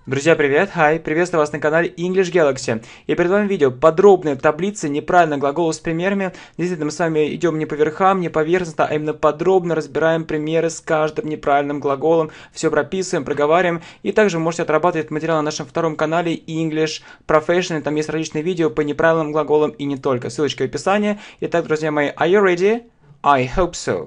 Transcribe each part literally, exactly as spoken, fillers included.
Друзья, привет! Hi! Приветствую вас на канале English Galaxy. И перед вами видео подробная таблица неправильных глаголов с примерами. Действительно, мы с вами идем не по верхам, не поверхностно, а именно подробно разбираем примеры с каждым неправильным глаголом. Все прописываем, проговариваем. И также вы можете отрабатывать материал на нашем втором канале English Professional. Там есть различные видео по неправильным глаголам и не только. Ссылочка в описании. Итак, друзья мои, are you ready? I hope so.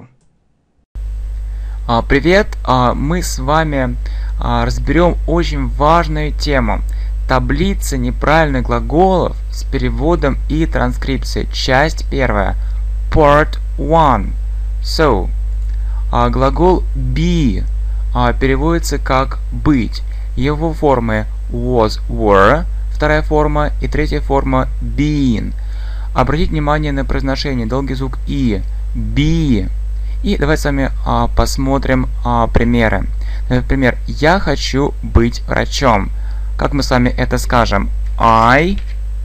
Привет! Мы с вами разберем очень важную тему. Таблица неправильных глаголов с переводом и транскрипцией. Часть первая. Part one. So, глагол be переводится как быть. Его формы was, were, вторая форма и третья форма been. Обратите внимание на произношение, долгий звук и. Be. И давайте с вами а, посмотрим а, примеры. Например, я хочу быть врачом. Как мы с вами это скажем? I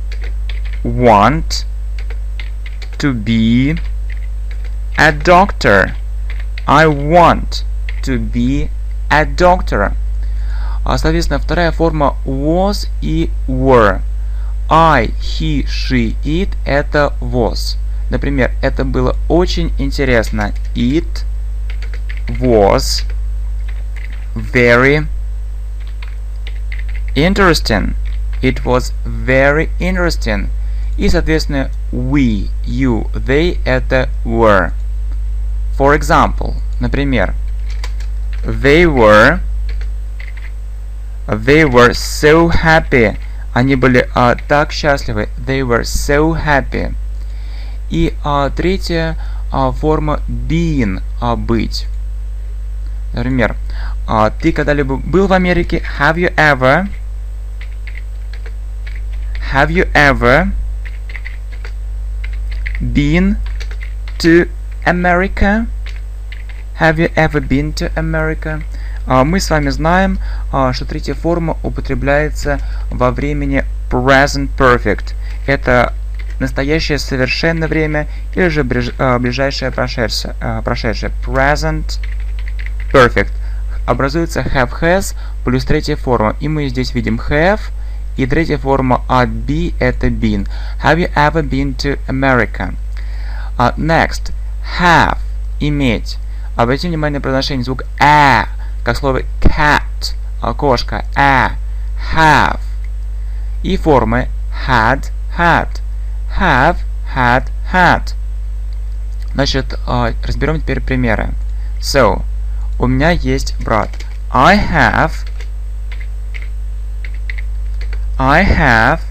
want to be a doctor. I want to be a doctor. А, соответственно, вторая форма was и were. I, he, she, it – это was. Например, это было очень интересно. It was very interesting. It was very interesting. И, соответственно, we, you, they – это were. For example, например, they were They were so happy. Они были а, так счастливы. They were so happy. И а, третья а, форма being а, быть. Например, а, ты когда-либо был в Америке? Have you ever? Have you ever been to America? Have you ever been to America? А, мы с вами знаем, а, что третья форма употребляется во времени present perfect. Это настоящее совершенное время или же ближайшее прошедшее, прошедшее. Present perfect. Образуется have, has плюс третья форма. И мы здесь видим have. И третья форма от be это been. Have you ever been to America? Uh, next. Have. Иметь. Обратите внимание на произношение звук a, как слово cat. Кошка. A. Have. И формы had, had. Have, had, had. Значит, разберем теперь примеры. So, у меня есть брат. I have I have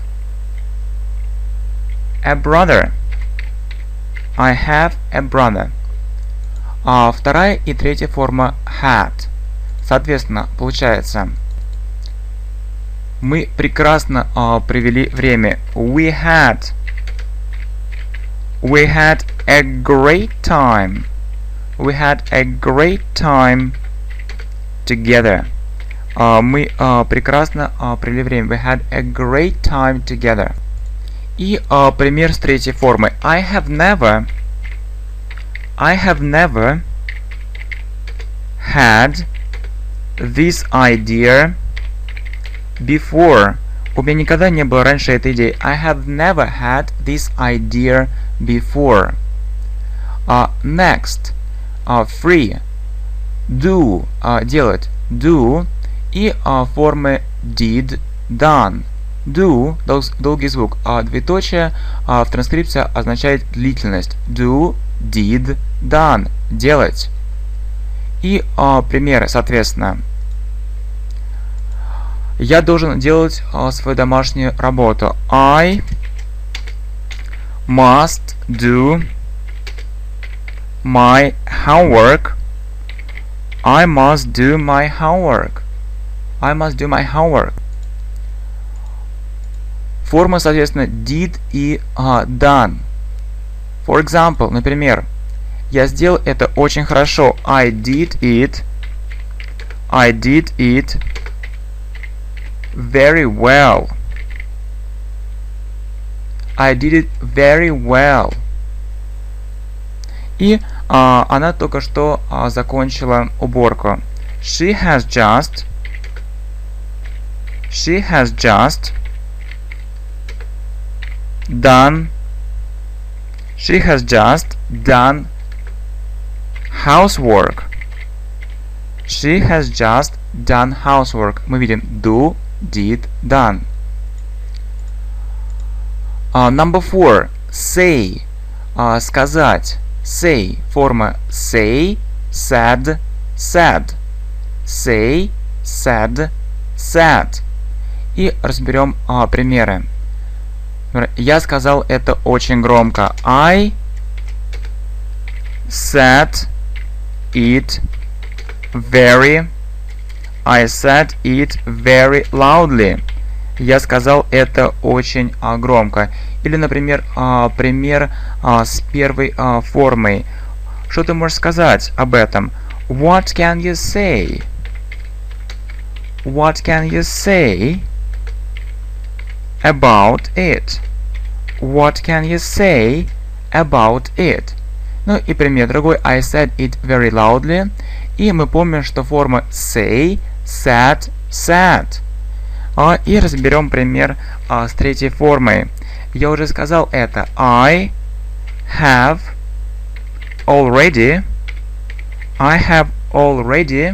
a brother. I have a brother. А вторая и третья форма had. Соответственно, получается, мы прекрасно а, провели время. We had We had a great time. We had a great time together. Uh, мы uh, прекрасно uh, провели время. We had a great time together. И uh, пример с третьей формой. I have never I have never had this idea before. У меня никогда не было раньше этой идеи. I have never had this idea before. Uh, next. Uh, free. Do. Uh, делать. Do. И uh, формы did, done. Do. Дол долгий звук. Uh, двоеточие uh, в транскрипции означает длительность. Do, did, done. Делать. И uh, примеры, соответственно. Я должен делать uh, свою домашнюю работу. I must do my homework. I must do my homework. I must do my homework. Форма, соответственно, did и uh, done. For example, например, я сделал это очень хорошо. I did it. I did it very well. I did it very well. И а, она только что а, закончила уборку. She has just She has just done She has just done housework. She has just done housework. Мы видим do, did, done. Uh, number four. Say. Uh, сказать. Say. Форма say, said, said. Say, said, said. И разберем uh, примеры. Я сказал это очень громко. I said it very I said it very loudly. Я сказал это очень а, громко. Или, например, а, пример а, с первой а, формой. Что ты можешь сказать об этом? What can you say? What can you say about it? What can you say about it? Ну и пример другой. I said it very loudly. И мы помним, что форма say, said, said. А, и разберем пример а, с третьей формой. Я уже сказал это. I have already I have already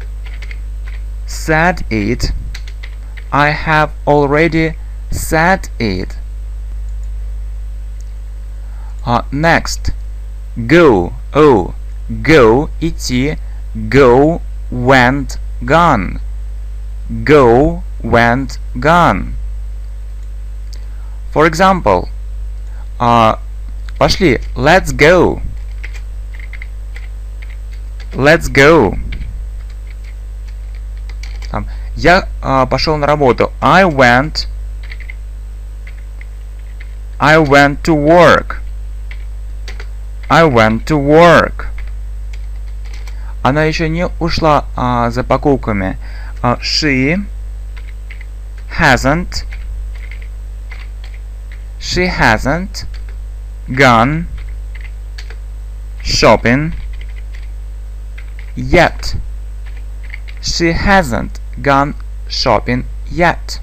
said it. I have already said it. Uh, next. Go. Oh. Go. Идти. Go. Went. Gone. Go. Went. Gone. For example. Uh, пошли. Let's go. Let's go. Там. Я uh, пошел на работу. I went. I went to work. I went to work. Она еще не ушла uh, за покупками. Uh, she hasn't. She hasn't gone shopping yet. She hasn't gone shopping yet.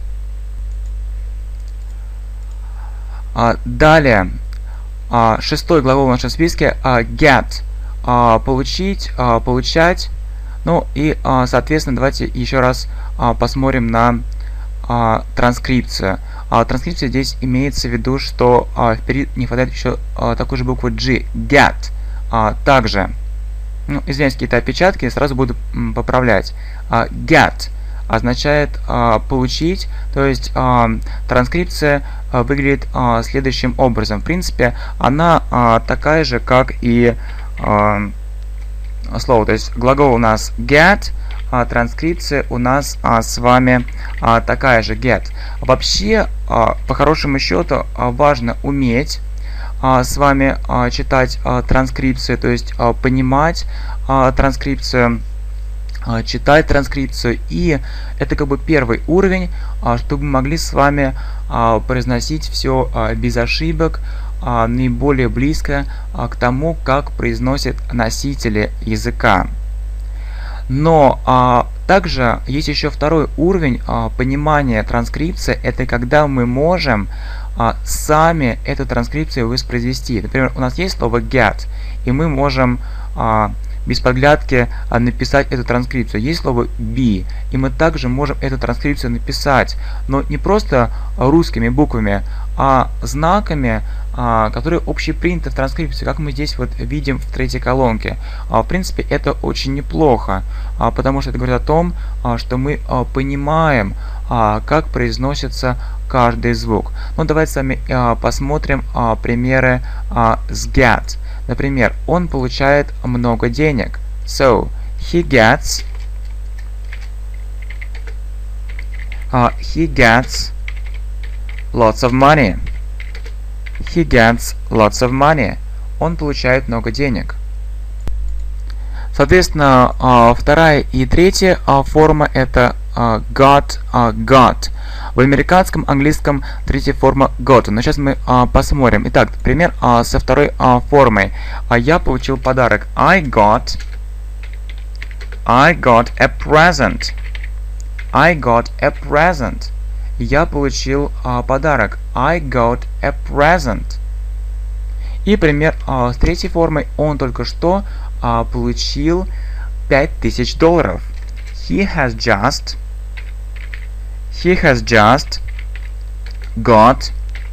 Uh, далее. Uh, шестой глагол в нашем списке uh, get. Uh, получить, uh, получать. Ну и, uh, соответственно, давайте еще раз uh, посмотрим на uh, транскрипцию. Uh, транскрипция здесь имеется в виду, что uh, впереди не хватает еще uh, такой же буквы G. Get. Uh, также. Ну, извиняюсь, какие-то опечатки, сразу буду м, поправлять. Uh, get означает uh, получить, то есть uh, транскрипция uh, выглядит uh, следующим образом. В принципе, она uh, такая же, как и uh, слово. То есть глагол у нас get, а транскрипция у нас uh, с вами uh, такая же get. Вообще, uh, по хорошему счету, uh, важно уметь Uh, с вами uh, читать uh, транскрипцию, то есть uh, понимать uh, транскрипцию, uh, читать транскрипцию, и это как бы первый уровень, uh, чтобы мы могли с вами uh, произносить все uh, без ошибок, uh, наиболее близко uh, к тому, как произносят носители языка. Но uh, также есть еще второй уровень uh, понимания транскрипции, это когда мы можем А, сами эту транскрипцию воспроизвести. Например, у нас есть слово get, и мы можем а, без подглядки а, написать эту транскрипцию. Есть слово be, и мы также можем эту транскрипцию написать, но не просто русскими буквами, а знаками, а, которые общеприняты в транскрипции, как мы здесь вот видим в третьей колонке. А, в принципе, это очень неплохо, а, потому что это говорит о том, а, что мы а, понимаем, а, как произносится каждый звук. Ну, давайте с вами а, посмотрим а, примеры а, с get. Например, он получает много денег. So, he gets uh, he gets lots of money. He gets lots of money. Он получает много денег. Соответственно, uh, вторая и третья uh, форма это uh, got, uh, got. В американском, английском третья форма got. Но сейчас мы uh, посмотрим. Итак, пример uh, со второй uh, формой. Uh, я получил подарок. I got I got a present. I got a present. Я получил а, подарок. I got a present. И пример а, с третьей формой. Он только что а, получил пять тысяч долларов. He has just He has just got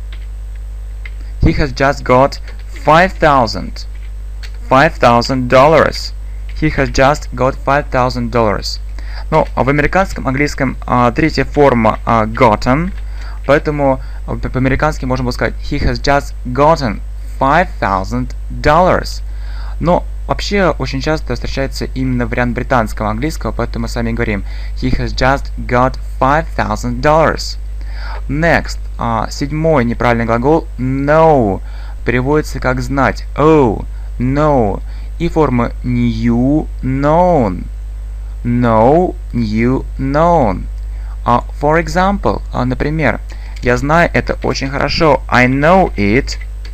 He has just got five thousand five thousand dollars. He has just got five thousand dollars. Но в американском английском а, третья форма а, gotten, поэтому по-американски можно было сказать he has just gotten five thousand dollars. Но вообще очень часто встречается именно вариант британского английского, поэтому мы сами говорим he has just got five thousand dollars. Next, а, седьмой неправильный глагол know переводится как знать. Oh, know. И форма new, known. Know, new, known. Uh, for example, uh, например, я знаю это очень хорошо. I know it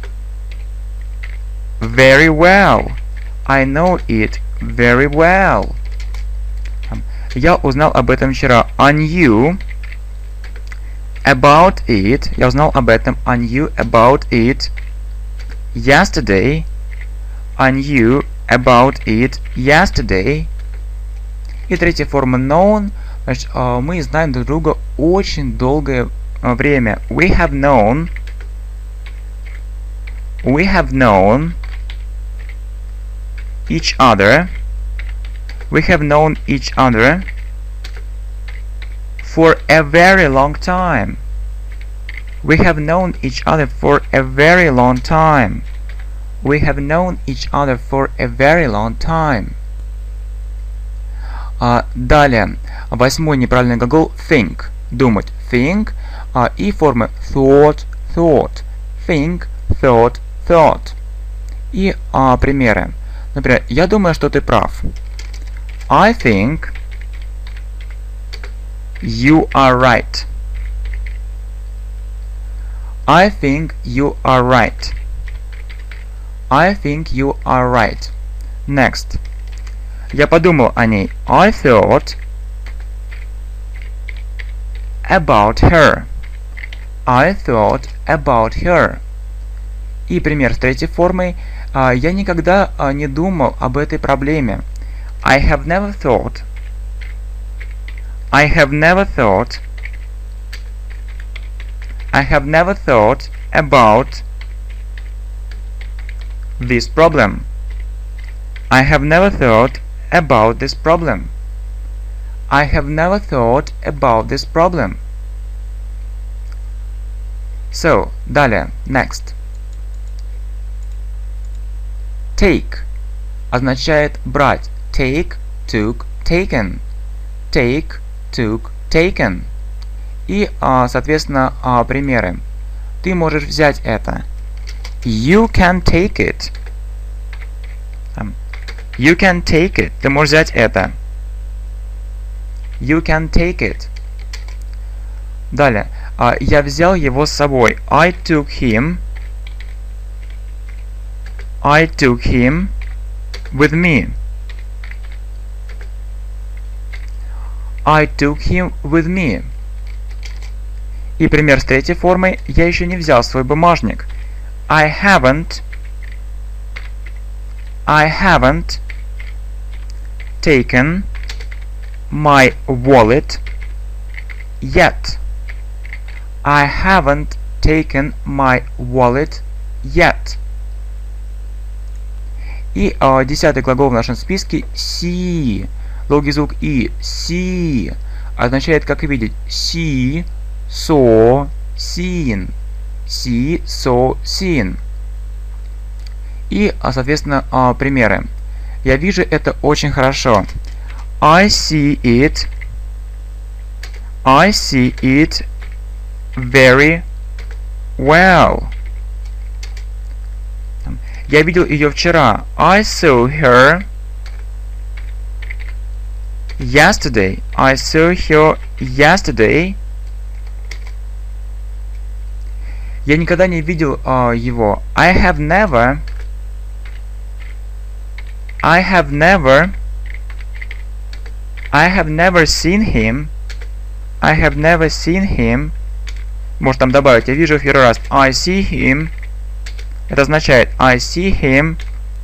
very well. I know it very well. Я узнал об этом вчера. I knew about it. Я узнал об этом. I knew about it yesterday. I knew about it yesterday. И третья форма known. Значит, мы знаем друг друга очень долгое время. We have known. We have known each other. We have known each other for a very long time. We have known each other for a very long time. We have known each other for a very long time. А, далее, восьмой неправильный глагол think, думать, think, а, и формы thought, thought, think, thought, thought. И а, примеры. Например, я думаю, что ты прав. I think you are right. I think you are right. I think you are right. Next. Я подумал о ней. I thought about her. I thought about her. И пример с третьей формой. А, я никогда а, не думал об этой проблеме. I have never thought. I have never thought. I have never thought about this problem. I have never thought about this problem. I have never thought about this problem. So, далее, next. Take означает брать. Take, took, taken. Take, took, taken. И, а, соответственно, а, примеры. Ты можешь взять это. You can take it. You can take it. Ты можешь взять это. You can take it. Далее. А, я взял его с собой. I took him. I took him with me. I took him with me. И пример с третьей формой. Я еще не взял свой бумажник. I haven't. I haven't taken my wallet yet. I haven't taken my wallet yet. И э, десятый глагол в нашем списке see. Долгий звук и. See означает как видеть. See, saw, seen. See, saw, seen. И, соответственно, э, примеры. Я вижу это очень хорошо. I see it. I see it very well. Я видел ее вчера. I saw her yesterday. I saw her yesterday. Я никогда не видел uh, его. I have never. I have never. I have never seen him I have never seen him. Может там добавить, я вижу в первый раз. I see him. Это означает I see him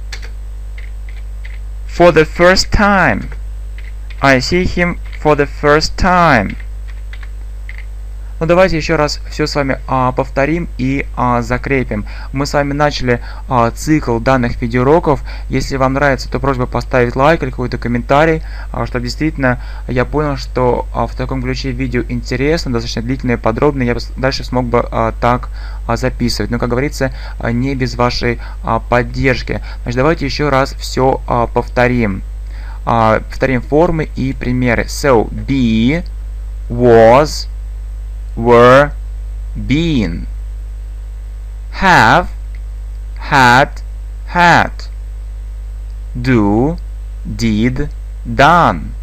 for the first time. I see him for the first time. Ну давайте еще раз все с вами а, повторим и а, закрепим. Мы с вами начали а, цикл данных видеоуроков. Если вам нравится, то просьба поставить лайк или какой-то комментарий, а, чтобы действительно я понял, что а, в таком ключе видео интересно, достаточно длительное, подробное. Я дальше смог бы а, так а, записывать. Но, как говорится, а, не без вашей а, поддержки. Значит, давайте еще раз все а, повторим. А, повторим формы и примеры. So, be, was, were, been. Have, had, had. Do, did, done.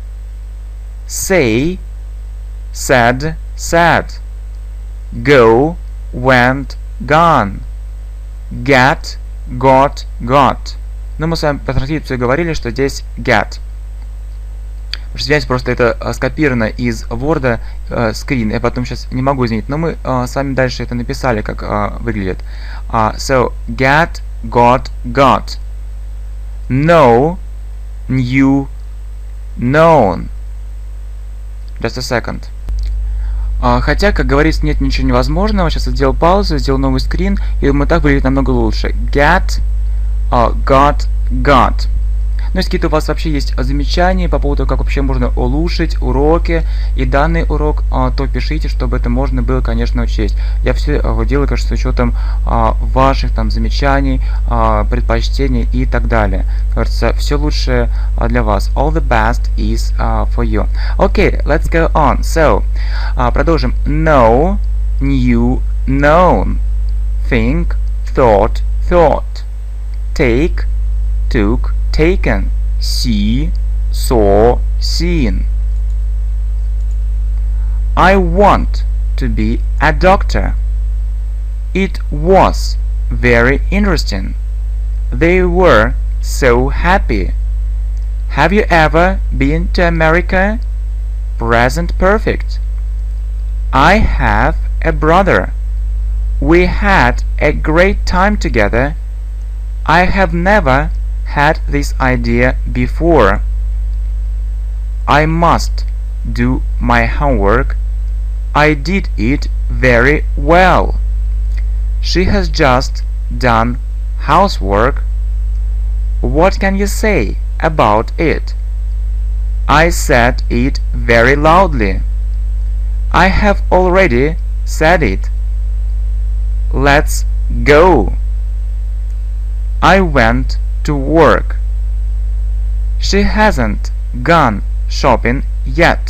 Say, said, said. Go, went, gone. Get, got, got. Ну, мы с вами по транскрипции говорили, что здесь get. Извиняюсь, просто это а, скопировано из Word а, screen, я потом сейчас не могу изменить, но мы а, с вами дальше это написали, как а, выглядит. Uh, so, get, got, got. Know, knew, known. Just a second. Uh, хотя, как говорится, нет ничего невозможного. Сейчас я сделал паузу, сделал новый скрин, и думаю, так выглядит намного лучше. Get, uh, got, got. Ну, если какие-то у вас вообще есть замечания по поводу, как вообще можно улучшить уроки и данный урок, то пишите, чтобы это можно было, конечно, учесть. Я все делаю, конечно, с учетом ваших там замечаний, предпочтений и так далее. Кажется, все лучшее для вас. All the best is for you. Okay, let's go on. So, продолжим. Know, knew, known. Think, thought, thought. Take, took, taken. See, saw, seen. I want to be a doctor. It was very interesting. They were so happy. Have you ever been to America? Present perfect. I have a brother. We had a great time together. I have never had this idea before. I must do my homework. I did it very well. She has just done housework. What can you say about it? I said it very loudly. I have already said it. Let's go. I went to work. She hasn't gone shopping yet.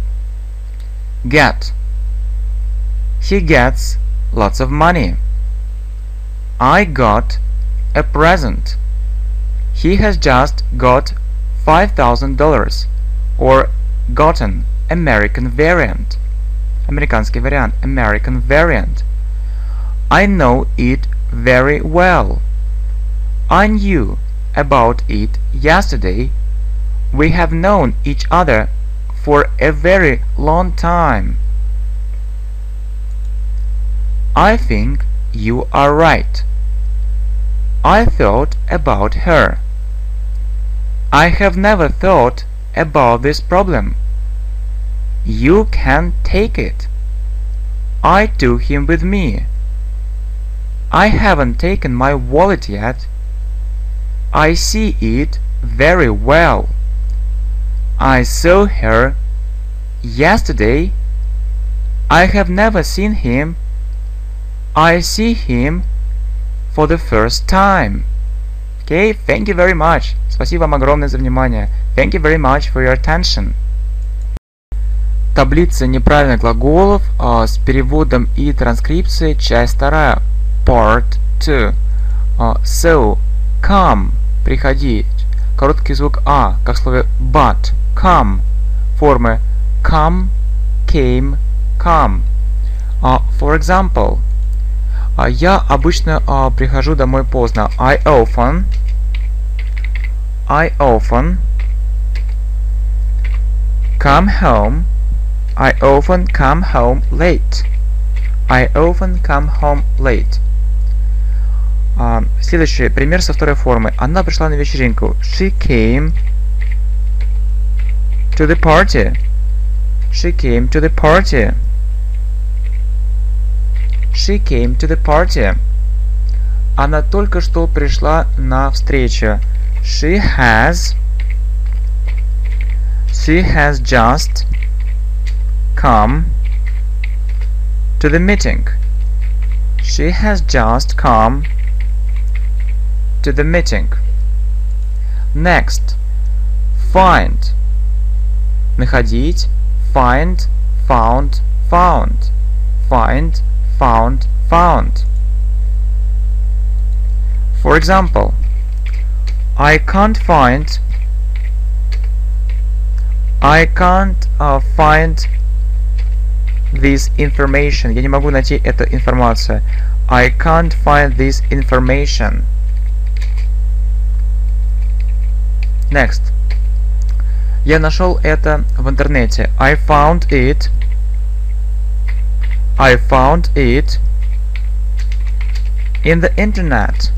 Get. He gets lots of money. I got a present. He has just got five thousand dollars, or gotten American variant. Американский вариант. American variant. I know it very well. I knew about it yesterday. We have known each other for a very long time. I think you are right. I thought about her. I have never thought about this problem. You can take it. I took him with me. I haven't taken my wallet yet. I see it very well. I saw her yesterday. I have never seen him. I see him for the first time. Okay, thank you very much. Спасибо вам огромное за внимание. Thank you very much for your attention. Таблица неправильных глаголов а, с переводом и транскрипцией, часть вторая. Part two. А, so, come, приходить. Короткий звук а, как в слове but. Come. Формы come, came, come. Uh, for example, uh, я обычно uh, прихожу домой поздно. I often, I often come home I often come home late. I often come home late. А, следующий пример со второй формы. Она пришла на вечеринку. She came to the party. She came to the party. She came to the party. Она только что пришла на встречу. She has She has just come to the meeting. She has just come to the meeting. Next. Find. Находить. Find, found, found. Find, found, found. For example, I can't find I can't uh, find this information. Я не могу найти эту информацию. I can't find this information. Next. Я нашел это в интернете. I found it. I found it in the internet.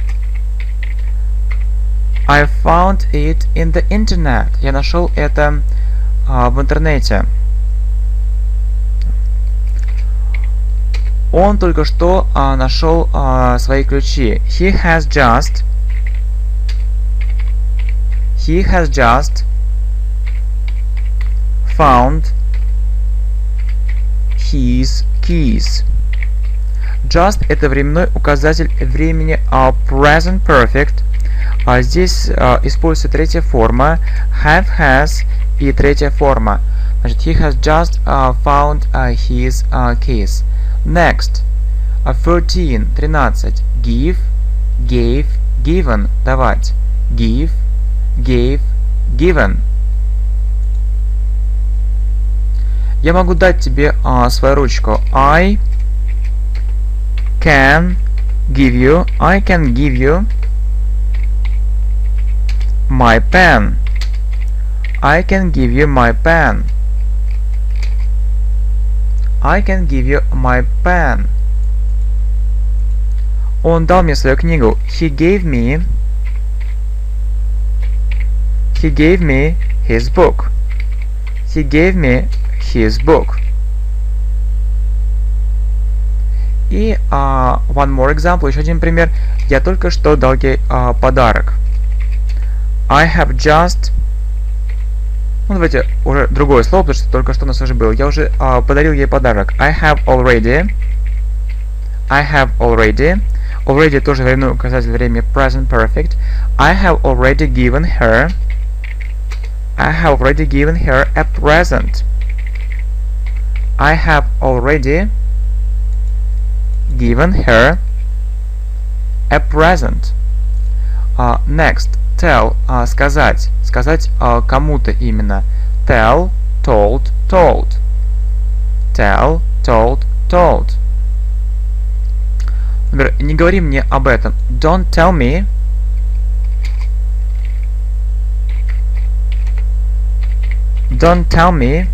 I found it in the internet. Я нашел это uh, в интернете. Он только что uh, нашел uh, свои ключи. He has just. He has just found his keys. Just это временной указатель времени uh, present perfect. А здесь uh, используется третья форма have, has и третья форма. Значит, he has just uh, found uh, his uh, keys. Next. Uh, thirteen. тринадцать. Give, gave, given. Давать. Give, gave, given. Я могу дать тебе uh, свою ручку. I can give you. I can give you my pen. I can give you my pen. I can give you my pen. Он дал мне свою книгу. He gave me. He gave me his book. He gave me his book. И uh, one more example, еще один пример. Я только что дал ей uh, подарок. I have just. Ну давайте уже другое слово, потому что только что у нас уже было. Я уже uh, подарил ей подарок. I have already. I have already. Already тоже временной указатель времени present perfect. I have already given her. I have already given her a present. I have already given her a present. Uh, next. Tell. Uh, сказать. Сказать uh, кому-то именно. Tell, told, told. Tell, told, told. Например, не говори мне об этом. Don't tell me. Don't tell me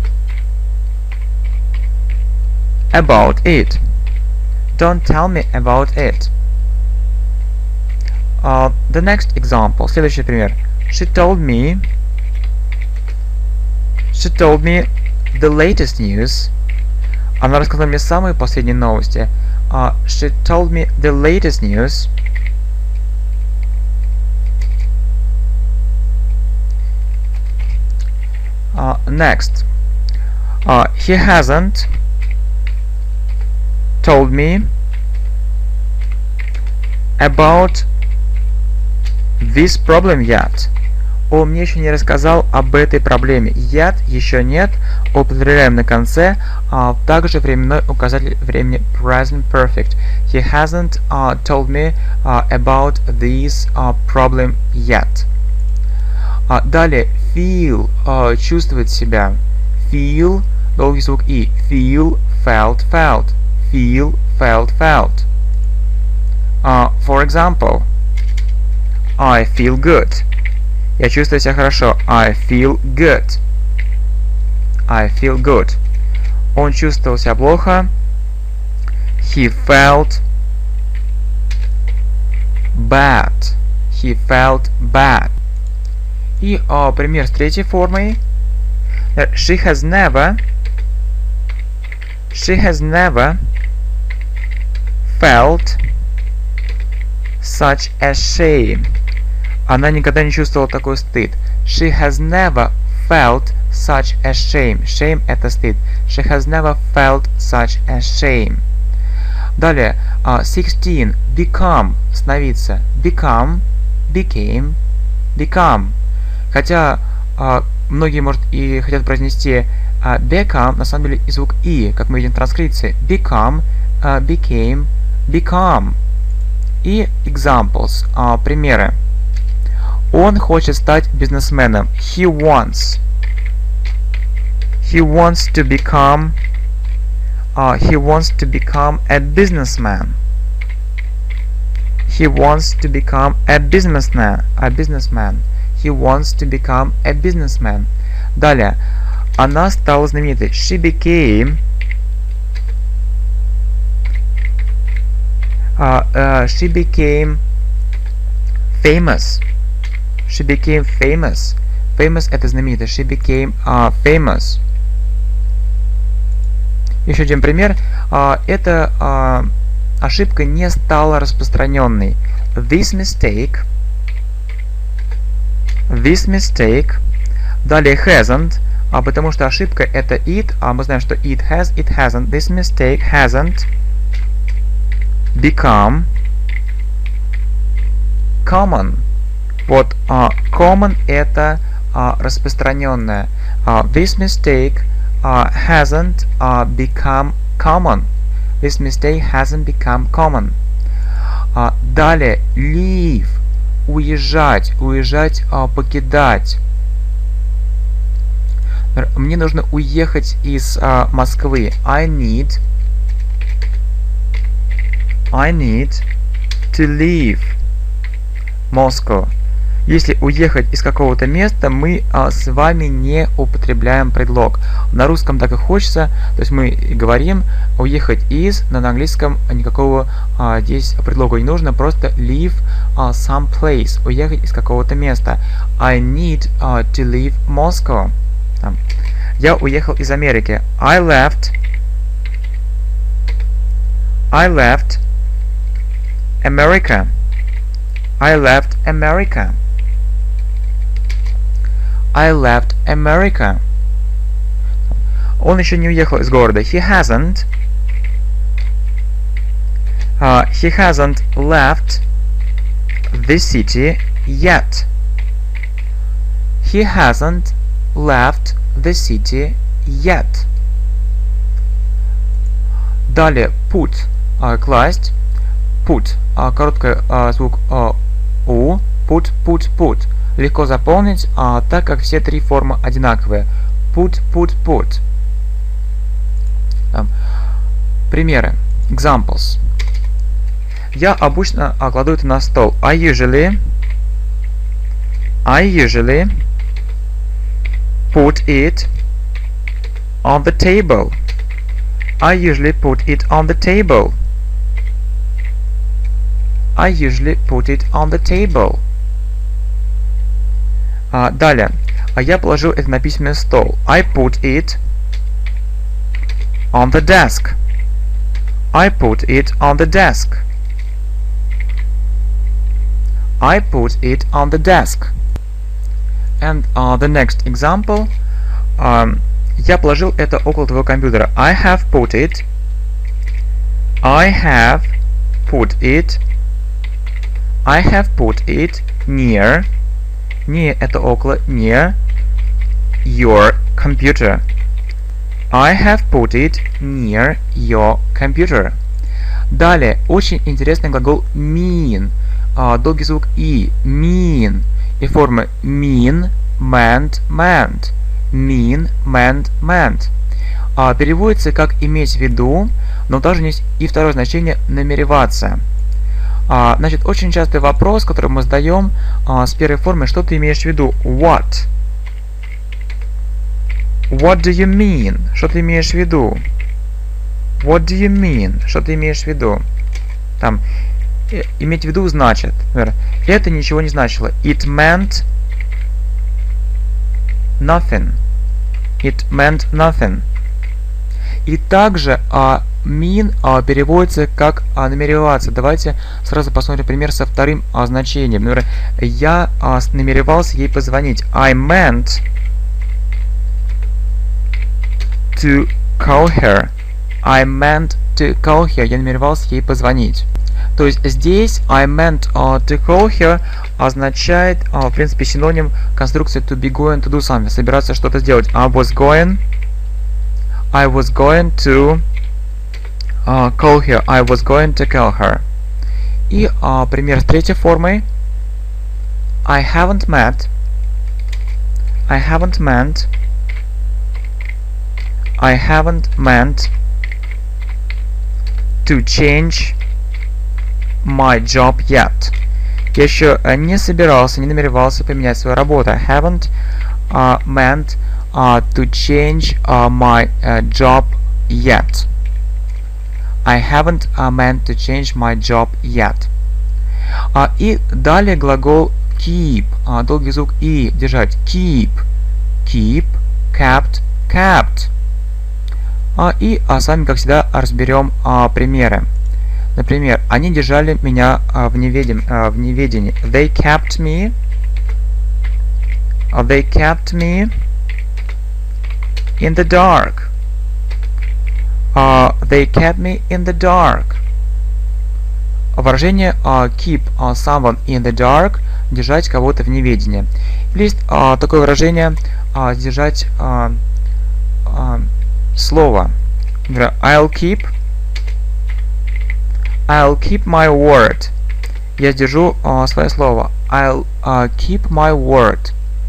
about it. Don't tell me about it. Uh, the next example. Следующий пример. She told me. She told me the latest news. Она рассказала мне самые последние новости. Uh, she told me the latest news. Uh, next. Uh, he hasn't told me about this problem yet. Он мне еще не рассказал об этой проблеме. Yet еще нет. Употребляем на конце. Uh, также временной указатель времени present perfect. He hasn't uh, told me uh, about this uh, problem yet. Uh, далее feel uh, чувствовать себя. Feel долгий звук и. Feel, felt, felt. Feel, felt, felt. Uh, for example, I feel good. Я чувствую себя хорошо. I feel good. I feel good. Он чувствовал себя плохо. He felt bad. He felt bad. И о, пример с третьей формой. She has never She has never felt such a shame. Она никогда не чувствовала такой стыд. She has never felt such a shame. Shame – это стыд. She has never felt such a shame. Далее, uh, sixteen. Become – становиться. Become, became, become. Хотя uh, многие, может, и хотят произнести uh, become, на самом деле и звук и, как мы видим в транскрипции. Become, uh, became, become. И examples, uh, примеры. Он хочет стать бизнесменом. He wants. He wants to become. Uh, he wants to become a businessman. He wants to become a businessman. A businessman. He wants to become a businessman. Далее. Она стала знаменитой. She became. Uh, uh, she became famous. She became famous. Famous это знаменитый. She became uh, famous. Еще один пример. Uh, эта uh, ошибка не стала распространенной. This mistake. This mistake. Далее hasn't. А потому что ошибка это it. А мы знаем, что it has, it hasn't. This mistake hasn't become common. Вот uh, common это uh, распространенное. Uh, this mistake uh, hasn't uh, become common. This mistake hasn't become common. Uh, далее leave. Уезжать. Уезжать, uh, покидать. Мне нужно уехать из uh, Москвы. I need I need to leave Moscow. Если уехать из какого-то места, мы а, с вами не употребляем предлог. На русском так и хочется, то есть мы говорим уехать из, но на английском никакого а, здесь предлога не нужно, просто leave а, some place, уехать из какого-то места. I need uh, to leave Moscow. Там. Я уехал из Америки. I left. I left America. I left America. I left America. Он еще не уехал из города. He hasn't. Uh, he hasn't left the city yet. He hasn't left the city yet. Далее put. Uh, класть. Put. Uh, короткий uh, звук uh, у. Put, put, put. Легко заполнить, а, так как все три формы одинаковые. Put, put, put. Там. Примеры. Examples. Я обычно а, кладу это на стол. I usually I usually put it on the table. I usually put it on the table. I usually put it on the table. А, далее. А я положил это на письменный стол. I put it on the desk. I put it on the desk. I put it on the desk. And uh, the next example. Um, я положил это около твоего компьютера. I have put it. I have put it. I have put it near. Near это около. Near your computer. I have put it near your computer. Далее, очень интересный глагол mean. А, долгий звук и. Mean. И формы mean, meant, meant. Mean, meant, meant. А, переводится как иметь в виду, но также есть и второе значение намереваться. А, значит, очень частый вопрос, который мы задаем а, с первой формой, что ты имеешь в виду? What? What do you mean? Что ты имеешь в виду? What do you mean? Что ты имеешь в виду? Там, э, иметь в виду значит, например, это ничего не значило. It meant nothing. It meant nothing. И также а, mean а, переводится как а, намереваться. Давайте сразу посмотрим пример со вторым а, значением. Например, я а, намеревался ей позвонить. I meant to call her. I meant to call her. Я намеревался ей позвонить. То есть здесь I meant uh, to call her означает, uh, в принципе, синоним конструкции to be going to do something. Собираться что-то сделать. I was going I was going to uh, call her. I was going to call her. И uh, пример с третьей формой. I haven't met I haven't meant I haven't meant to change my job yet. Я еще не собирался, не намеревался поменять свою работу. I haven't uh, meant uh, to change uh, my uh, job yet. I haven't uh, meant to change my job yet. Uh, и далее глагол keep. Uh, долгий звук и держать. Keep. Keep. Kept. Kept. Uh, и uh, с вами, как всегда, разберем uh, примеры. Например, они держали меня uh, в, неведении, uh, в неведении. They kept me. Uh, they kept me in the dark. Uh, they kept me in the dark. Выражение uh, keep uh, someone in the dark, держать кого-то в неведении. Или есть uh, такое выражение uh, держать uh, uh, слово. Например, I'll keep I'll keep my word. Я сдержу uh, свое слово. I'll uh, keep my word.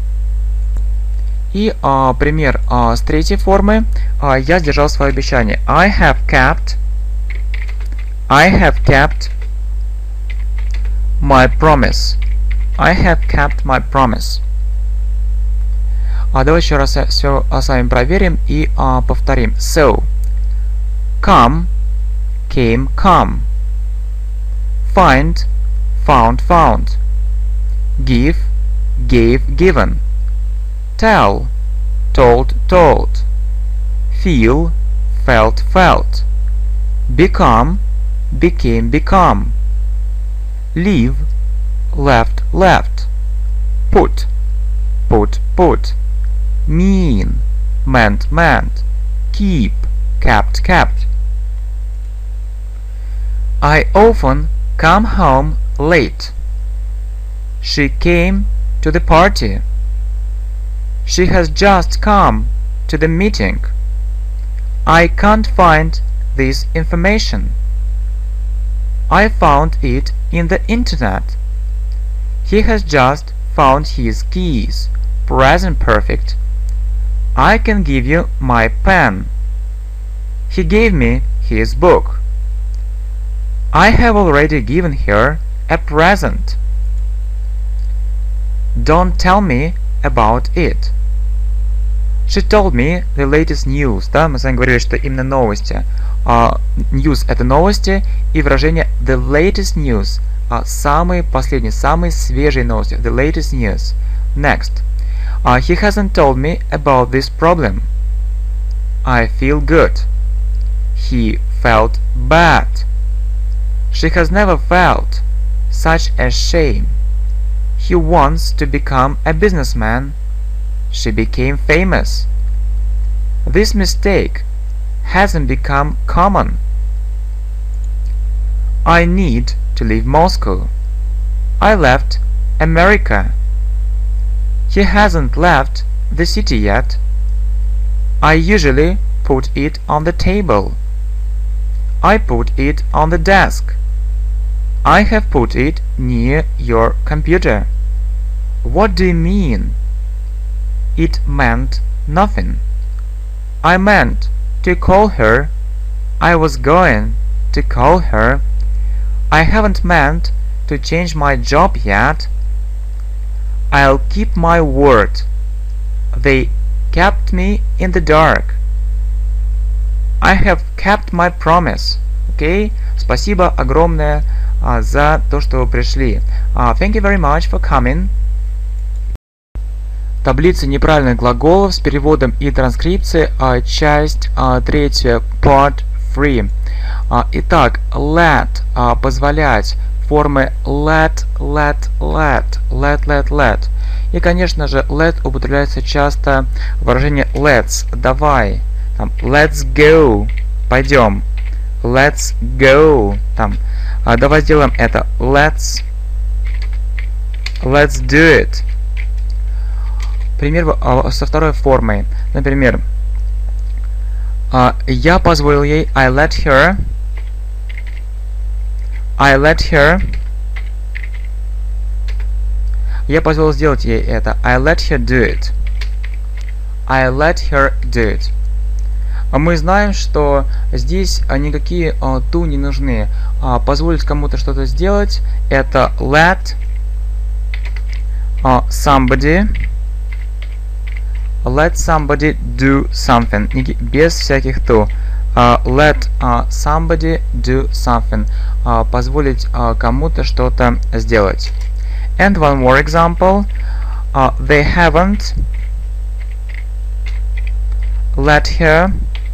И uh, пример uh, с третьей формы. Uh, я сдержал свое обещание. I have kept I have kept my promise. I have kept my promise. А давай еще раз все с вами проверим и uh, повторим. So, come, came, come. Find, found, found. Give, gave, given. Tell, told, told. Feel, felt, felt. Become, became, become. Leave, left, left. Put, put, put. Mean, meant, meant. Keep, kept, kept. I often come home late. She came to the party. She has just come to the meeting. I can't find this information. I found it in the internet. He has just found his keys. Present perfect. I can give you my pen. He gave me his book. I have already given her a present. Don't tell me about it. She told me the latest news. Да, мы с вами говорили, что именно новости. Uh, news — это новости, и выражение the latest news uh, — самые последние, самые свежие новости. The latest news. Next. Uh, he hasn't told me about this problem. I feel good. He felt bad. She has never felt such a shame. He wants to become a businessman. She became famous. This mistake hasn't become common. I need to leave Moscow. I left America. He hasn't left the city yet. I usually put it on the table. I put it on the desk. I have put it near your computer. What do you mean? It meant nothing. I meant to call her. I was going to call her. I haven't meant to change my job yet. I'll keep my word. They kept me in the dark. I have kept my promise. Окей? Okay? Спасибо огромное uh, за то, что вы пришли. Uh, thank you very much for coming. Таблица неправильных глаголов с переводом и транскрипцией, uh, часть uh, третья, part three. Uh, итак, let, uh, позволять, формы let, let, let, let, let, let. И, конечно же, let употребляется часто выражение let's, давай, там, let's go, пойдем, let's go, там, uh, давай сделаем это, let's, let's do it. Пример uh, со второй формой, например, uh, я позволил ей, I let her, I let her, я позволил сделать ей это, I let her do it, I let her do it. Мы знаем, что здесь никакие uh, to не нужны. Uh, позволить кому-то что-то сделать, это let uh, somebody, let somebody do something, без всяких to. Uh, let uh, somebody do something. Uh, позволить uh, кому-то что-то сделать. And one more example. Uh, they haven't let her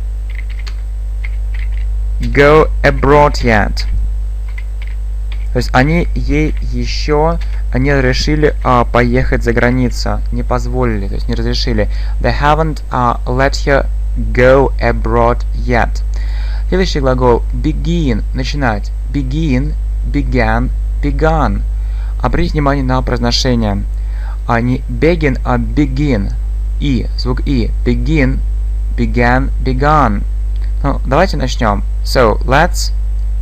go abroad yet. То есть они ей еще не разрешили uh, поехать за границу, не позволили, то есть не разрешили. They haven't uh, let her go abroad yet. Следующий глагол begin, начинать. Begin, began, begun. Обратите внимание на произношение. А не begin, а begin. И, звук и. Begin, began, begun. Ну, давайте начнем. So, let's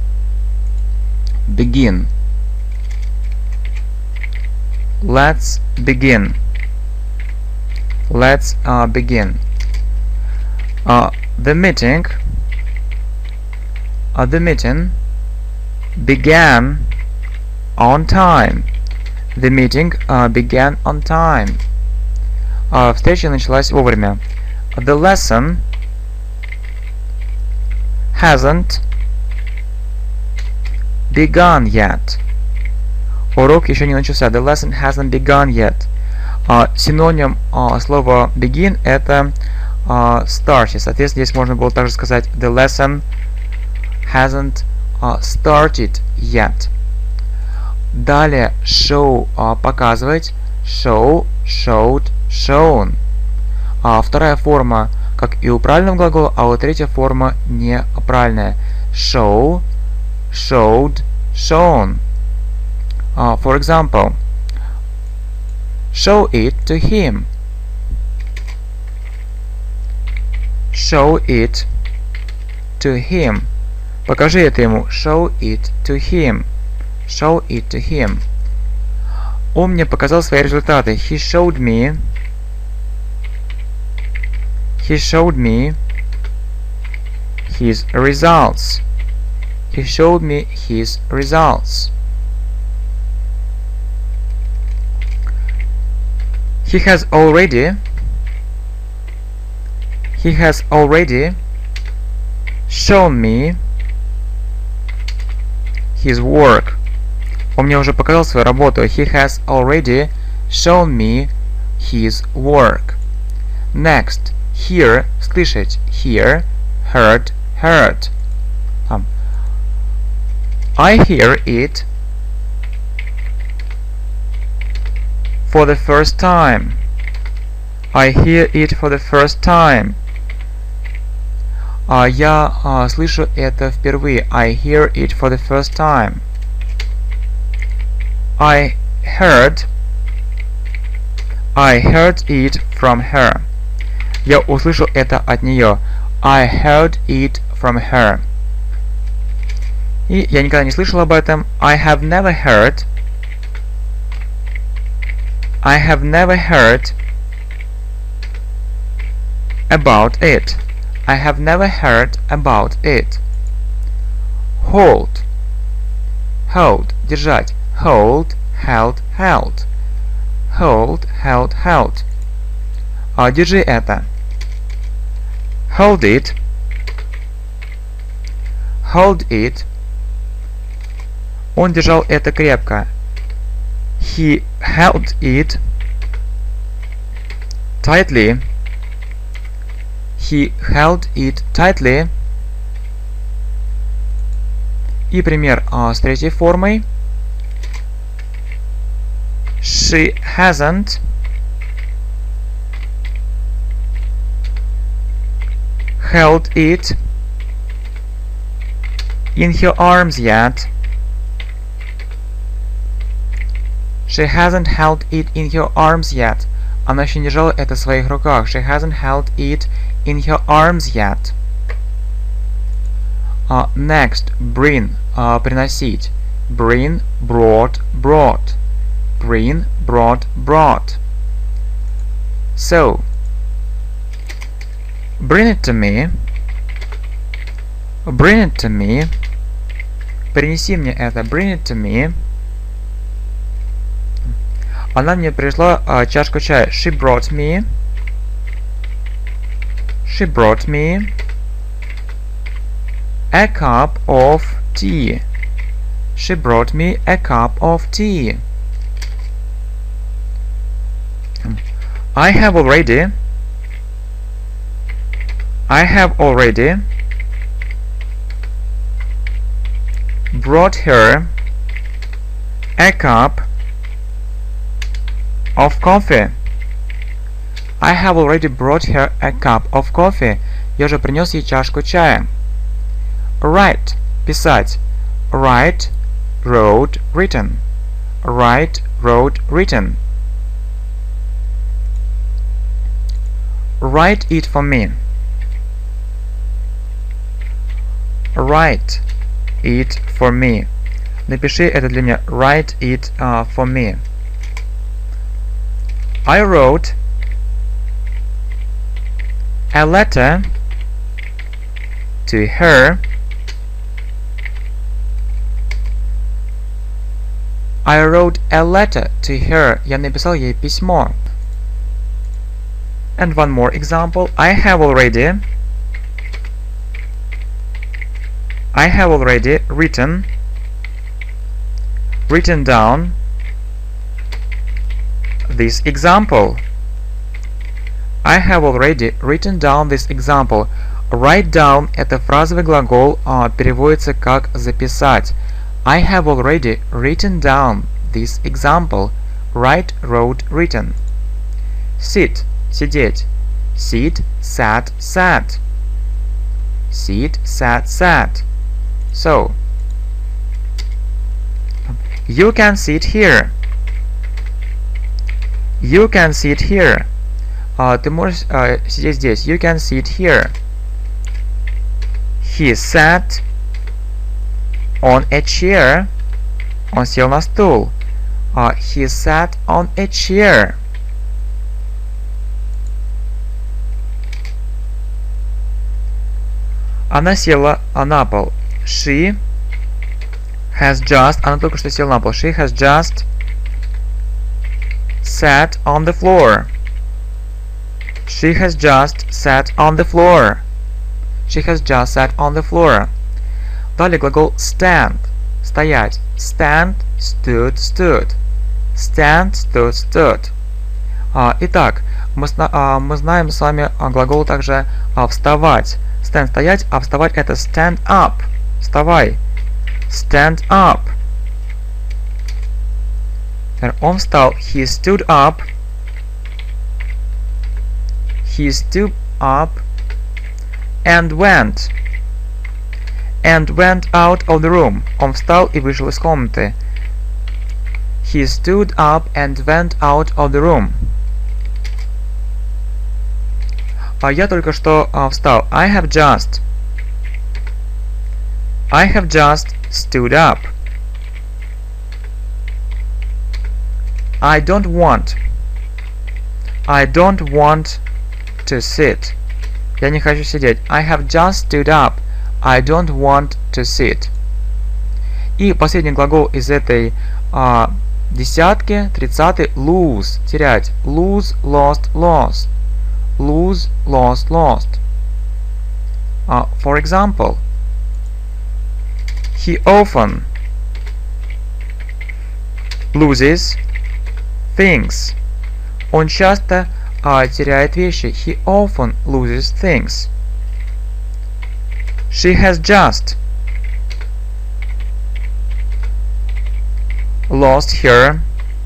begin. Let's begin. Let's uh, begin. Uh, the meeting uh, the meeting began on time. The meeting uh, began on time. Uh, встреча началась вовремя. The lesson hasn't begun yet. Урок еще не начался. The lesson hasn't begun yet. Uh, синоним uh, слова begin это uh, start. Соответственно, здесь можно было также сказать the lesson hasn't uh, started yet. Далее show uh, показывать. Show, showed, shown. Uh, вторая форма, как и у правильного глагола, а вот третья форма неправильная. Show, showed, shown. Uh, for example, show it to him. Show it to him. Покажи это ему. Show it to him. Show it to him. Он мне показал свои результаты. He showed me. He showed me his results. He showed me his results. He has already He has already shown me his work. Он мне уже показал свою работу. He has already shown me his work. Next. Hear, слышать. Hear, heard, heard. Um, I hear it for the first time. I hear it for the first time. Uh, я uh, слышу это впервые. I hear it for the first time. I heard I heard it from her. Я услышал это от нее. I heard it from her. И я никогда не слышал об этом. I have never heard I have never heard about it. I have never heard about it. Hold. Hold. Держать. Hold, held, held. Hold, held, held. А, держи это. Hold it. Hold it. Он держал это крепко. He held it tightly. He held it tightly. И пример а, с третьей формой. She hasn't held it in her arms yet. She hasn't held it in her arms yet. Она еще не держала это в своих руках. She hasn't held it in her arms yet. Uh, next, bring, uh, приносить. Bring, brought, brought. Bring, brought, brought. So, bring it to me. Bring it to me. Принеси мне это. Bring it to me. Она мне принесла uh, чашку чая. She brought me. She brought me a cup of tea. She brought me a cup of tea. I have already I have already brought her a cup of coffee. I have already brought her a cup of coffee. Я уже принес ей чашку чая. Write. Писать. Write, wrote, written. Write, wrote, written. Write it for me. Write it for me. Напиши это для меня. Write it uh, for me. I wrote a letter to her. I wrote a letter to her. Я написал ей письмо. And one more example. I have already I have already written written down this example. I have already written down this example. Write down — это фразовый глагол, а, переводится как записать. I have already written down this example. Write, wrote, written. Sit — сидеть. Sit, sat, sat. Sit, sat, sat. So, you can sit here. You can sit here. Uh, ты можешь uh, сидеть здесь. You can sit here. He sat on a chair. Он сел на стул. Uh, he sat on a chair. Она села на пол. She has just... Она только что села на пол. She has just sat on the floor. She has just sat on the floor. She has just sat on the floor. Далее глагол stand. Стоять. Stand, stood, stood. Stand, stood, stood. А, итак, мы, а, мы знаем с вами глагол также а, вставать. Stand — стоять, а вставать — это stand up. Вставай. Stand up. Он встал. He stood up. He stood up and went. And went out of the room. Он встал и вышел из комнаты. He stood up and went out of the room. А я только что а, встал. I have just. I have just stood up. I don't want. I don't want to sit. Я не хочу сидеть. I have just stood up. I don't want to sit. И последний глагол из этой а, десятки, тридцатый, lose, терять. Lose, lost, lost. Lose, lost, lost. Uh, for example, he often loses things. Он часто uh, теряет вещи. He often loses things. She has just lost her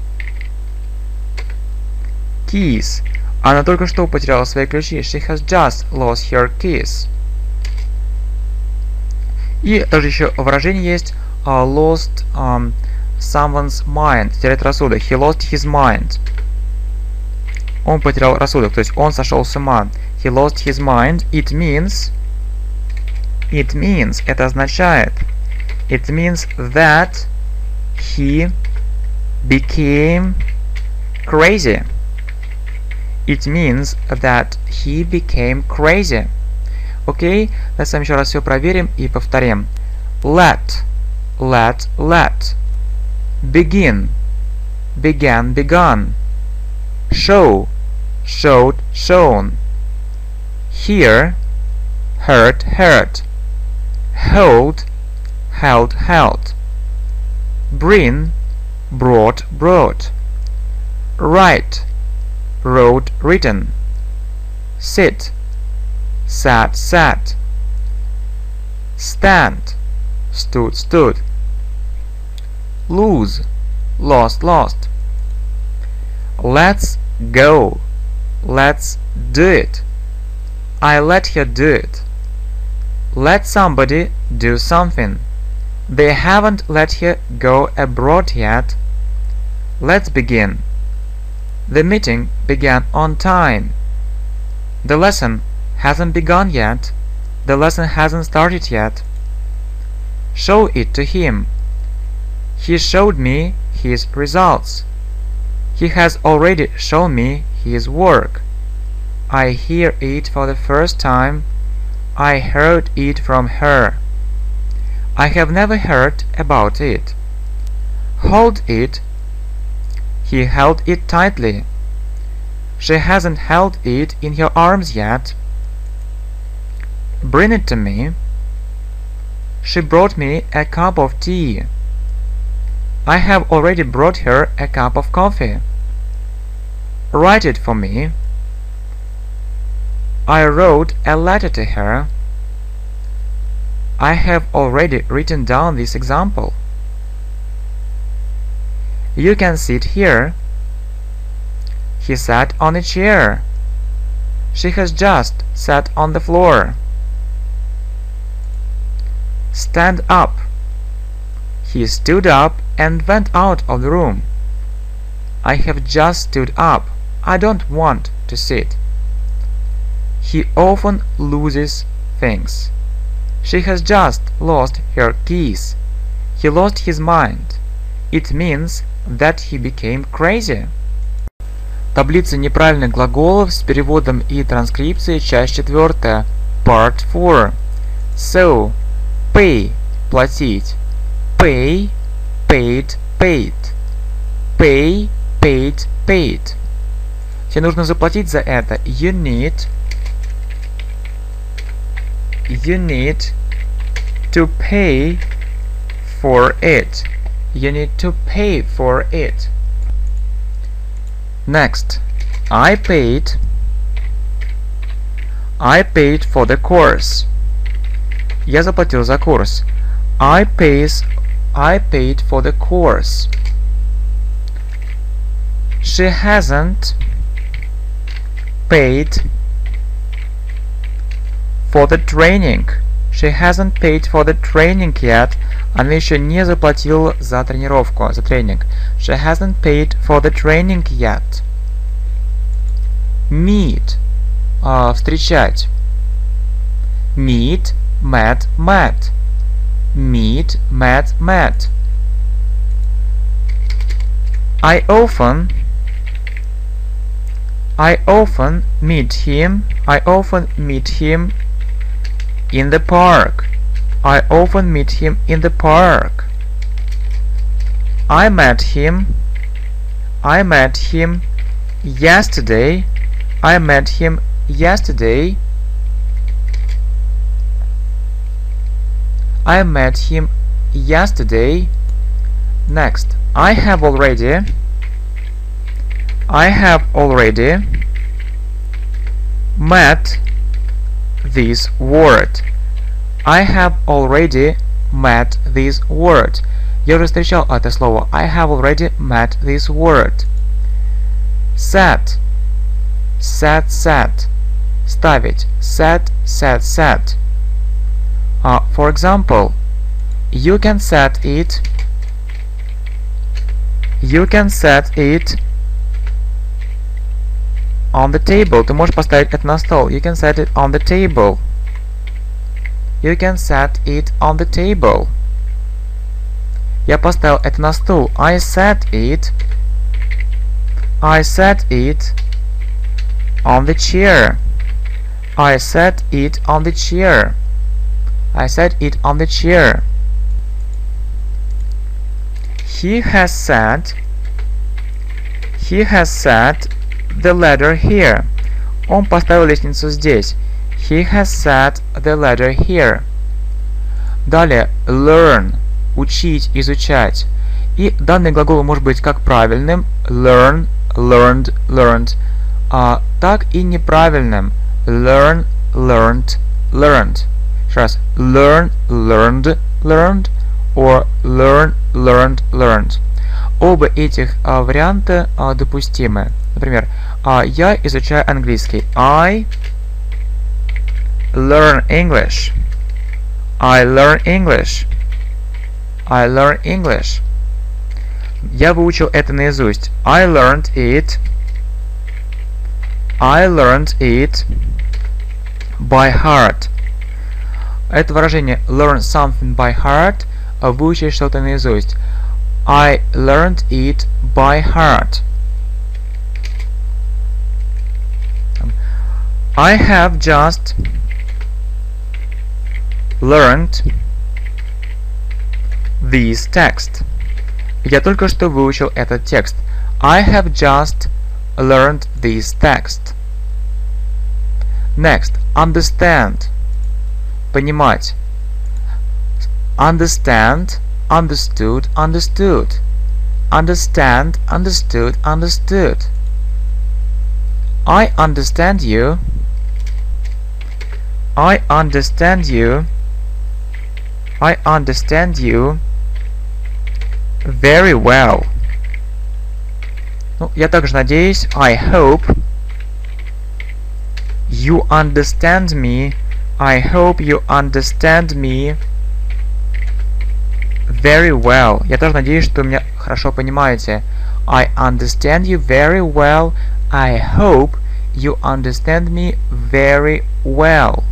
keys. Она только что потеряла свои ключи. She has just lost her keys. И также еще выражение есть uh, lost um, someone's mind. Терять рассудок. He lost his mind. Он потерял рассудок, то есть он сошел с ума. He lost his mind. It means It means, это означает, it means that he became crazy. It means that he became crazy. Окей, давайте с вами еще раз все проверим и повторим. Let, let, let. Begin, began, begun. Show, showed, shown. Hear, heard, heard. Hold, held, held. Bring, brought, brought. Write, wrote, written. Sit, sat, sat. Stand, stood, stood. Lose, lost, lost. Let's go, let's do it. I let her do it. Let somebody do something. They haven't let her go abroad yet. Let's begin. The meeting began on time. The lesson hasn't begun yet. The lesson hasn't started yet. Show it to him. He showed me his results. He has already shown me his work. I hear it for the first time. I heard it from her. I have never heard about it. Hold it. He held it tightly. She hasn't held it in her arms yet. Bring it to me. She brought me a cup of tea. I have already brought her a cup of coffee. Write it for me. I wrote a letter to her. I have already written down this example. You can sit here. He sat on a chair. She has just sat on the floor. Stand up. He stood up and went out of the room. I have just stood up. I don't want to sit. He often loses things. She has just lost her keys. He lost his mind. It means that he became crazy. Таблица неправильных глаголов с переводом и транскрипцией, часть четвертая, part four. So, pay – платить. Pay, paid, paid. Pay, paid, paid. Тебе нужно заплатить за это. You need You need to pay for it. You need to pay for it. Next, I paid I paid for the course. Я заплатил за курс. I pays I paid for the course. She hasn't paid for the training. She hasn't paid for the training yet. Она еще не заплатила за тренировку, за тренинг. She hasn't paid for the training yet. Meet. Uh, встречать. Meet, met, met. Meet, met, met. I often I often meet him. I often meet him in the park. I often meet him in the park. I met him. I met him yesterday. I met him yesterday I met him yesterday. Next, I have already. I have already met this word. I have already met this word. Я уже встречал это слово. I have already met this word. Set. Set, set. Ставить. Set, set, set. Uh, for example, you can set it. You can set it on the table. Ты можешь поставить это на стол. You can set it on the table. You can set it on the table. Я поставил это на стул. I set it. I set it on the chair. I set it on the chair. I set it on the chair. He has set. He has set the ladder here. Он поставил лестницу здесь. He has set the ladder here. Далее, learn. Учить, изучать. И данный глагол может быть как правильным learn, learned, learned, а так и неправильным learn, learned, learned. Еще раз, learn, learned, learned, or learn, learned, learned. Оба этих а, варианта а, допустимы. Например, а, я изучаю английский. I learn English. I learn English. I learn English. Я выучил это наизусть. I learned it. I learned it by heart. Это выражение learn something by heart, выучить что-то наизусть. I learned it by heart. I have just learned this text. Я только что выучил этот текст. I have just learned this text. Next, understand. Понимать. Understand, understood, understood. Understand, understood, understood. I understand you. I understand you. I understand you very well. Ну, я также надеюсь. I hope you understand me. I hope you understand me very well. Я тоже надеюсь, что вы меня хорошо понимаете. I understand you very well. I hope you understand me very well.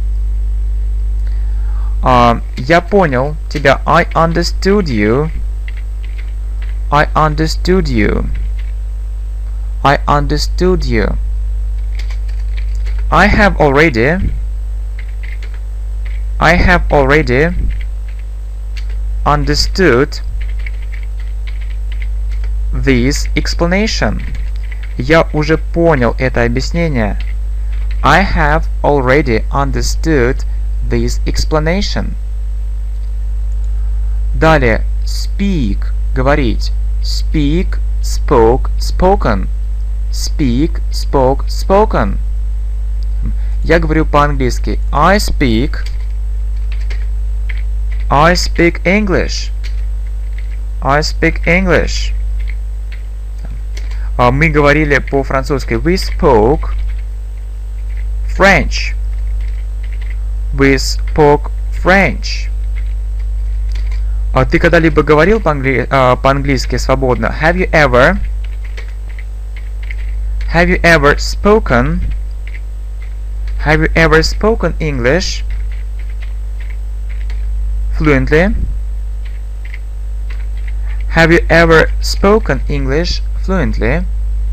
Uh, я понял тебя. I understood you. I understood you. I understood you. I have already. I have already understood this explanation. Я уже понял это объяснение. I have already understood this explanation. Далее, speak, говорить. Speak, spoke, spoken. Speak, spoke, spoken. Я говорю по-английски. I speak. I speak English. I speak English. Мы говорили по-французски. We spoke French. We spoke French. Ты когда-либо говорил по-англи- по-английски свободно? Have you ever Have you ever spoken Have you ever spoken English fluently? Have you ever spoken English fluently?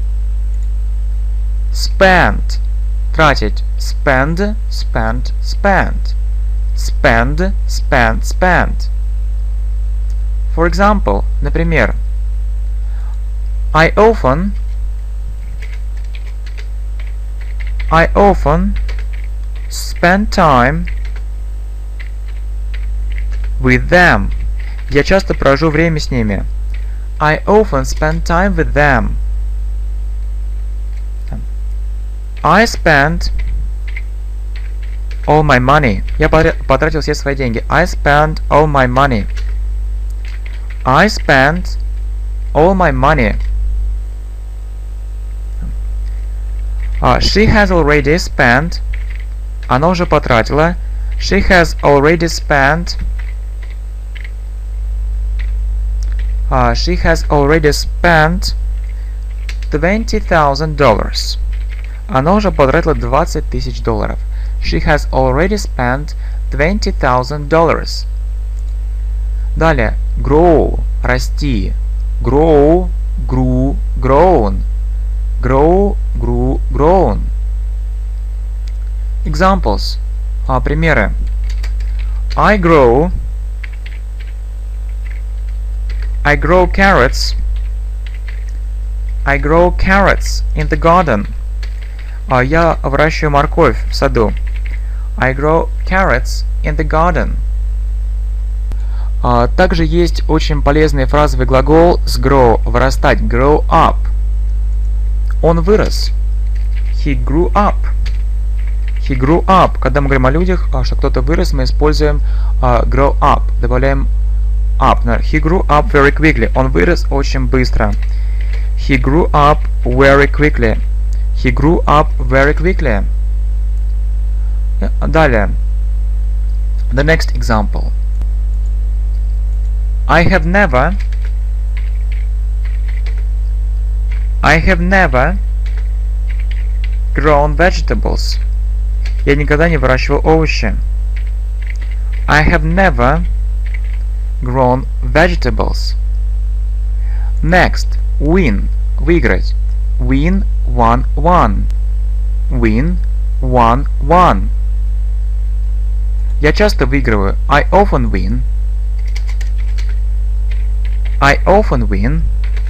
Spend. Тратить. Spend, spend, spend. Spend, spend, spend. For example, например, I often I often spend time With them. Я часто провожу время с ними. I often spend time with them. I spent all my money. Я потратил все свои деньги. I spent all my money. I spent all my money. Uh, she has already spent. Она уже потратила. She has already spent. Uh, she has already spent twenty thousand dollars. Она уже потратила двадцать тысяч долларов. She has already spent twenty thousand dollars. Далее. Grow. Расти. Grow. Grew. Grown. Grow. Grew. Grown. Examples. А, примеры. I grow. I grow carrots. I grow carrots in the garden. А, я выращиваю морковь в саду. I grow carrots in the garden. А, также есть очень полезный фразовый глагол с grow, вырастать, grow up. Он вырос. He grew up. He grew up. Когда мы говорим о людях, что кто-то вырос, мы используем uh, grow up. Добавляем up. He grew up very quickly. Он вырос очень быстро. He grew up very quickly. He grew up very quickly. Далее. The next example. I have never I have never grown vegetables. Я никогда не выращивал овощи. I have never grown vegetables. Next. Win. Выиграть. Win one one. Win one one. Я часто выигрываю. I often win. I often win.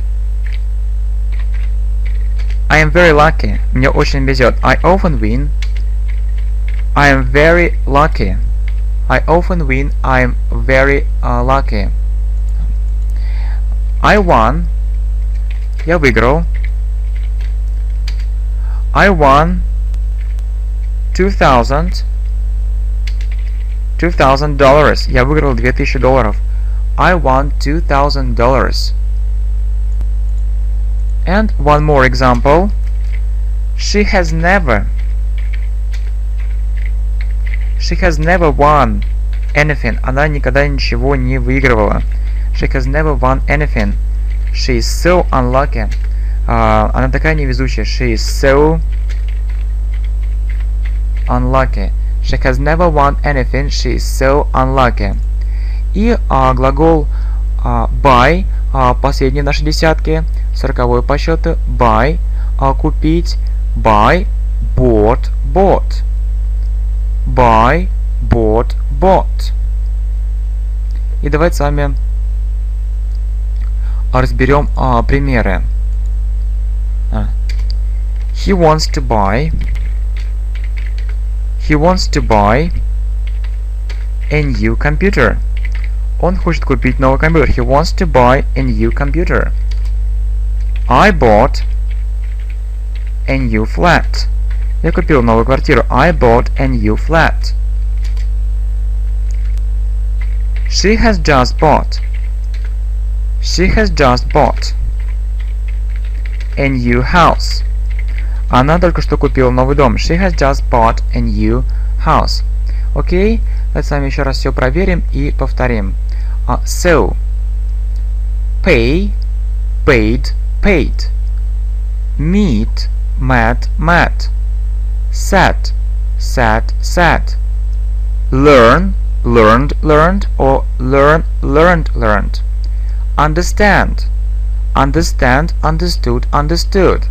I am very lucky. Мне очень везет. I often win. I am very lucky. I often win. I am very uh, lucky. I won. Я выиграл. I won two thousand. Two thousand dollars. Я выиграл две тысячи долларов. I won two thousand dollars. And one more example. She has never. She has never won anything. Она никогда ничего не выигрывала. She has never won anything. She is so unlucky. Uh, она такая невезучая. She is so unlucky. She has never won anything. She is so unlucky. И uh, глагол uh, buy, uh, последний в нашей десятке, сороковой по счету, buy, uh, купить, buy, bought, bought. Buy, bought, bought. И давайте с вами разберем uh, примеры. Uh, he wants to buy. He wants to buy a new computer. Он хочет купить новый компьютер. He wants to buy a new computer. I bought a new flat. Я купил новую квартиру. I bought a new flat. She has just bought. She has just bought a new house. Она только что купила новый дом. She has just bought a new house. Окей? Давайте с вами еще раз все проверим и повторим. Uh, so, pay, paid, paid. Meet, met, met. Set, sat, sat. Learn, learned, learned, or learn, learned, learned. Understand, understand, understood, understood.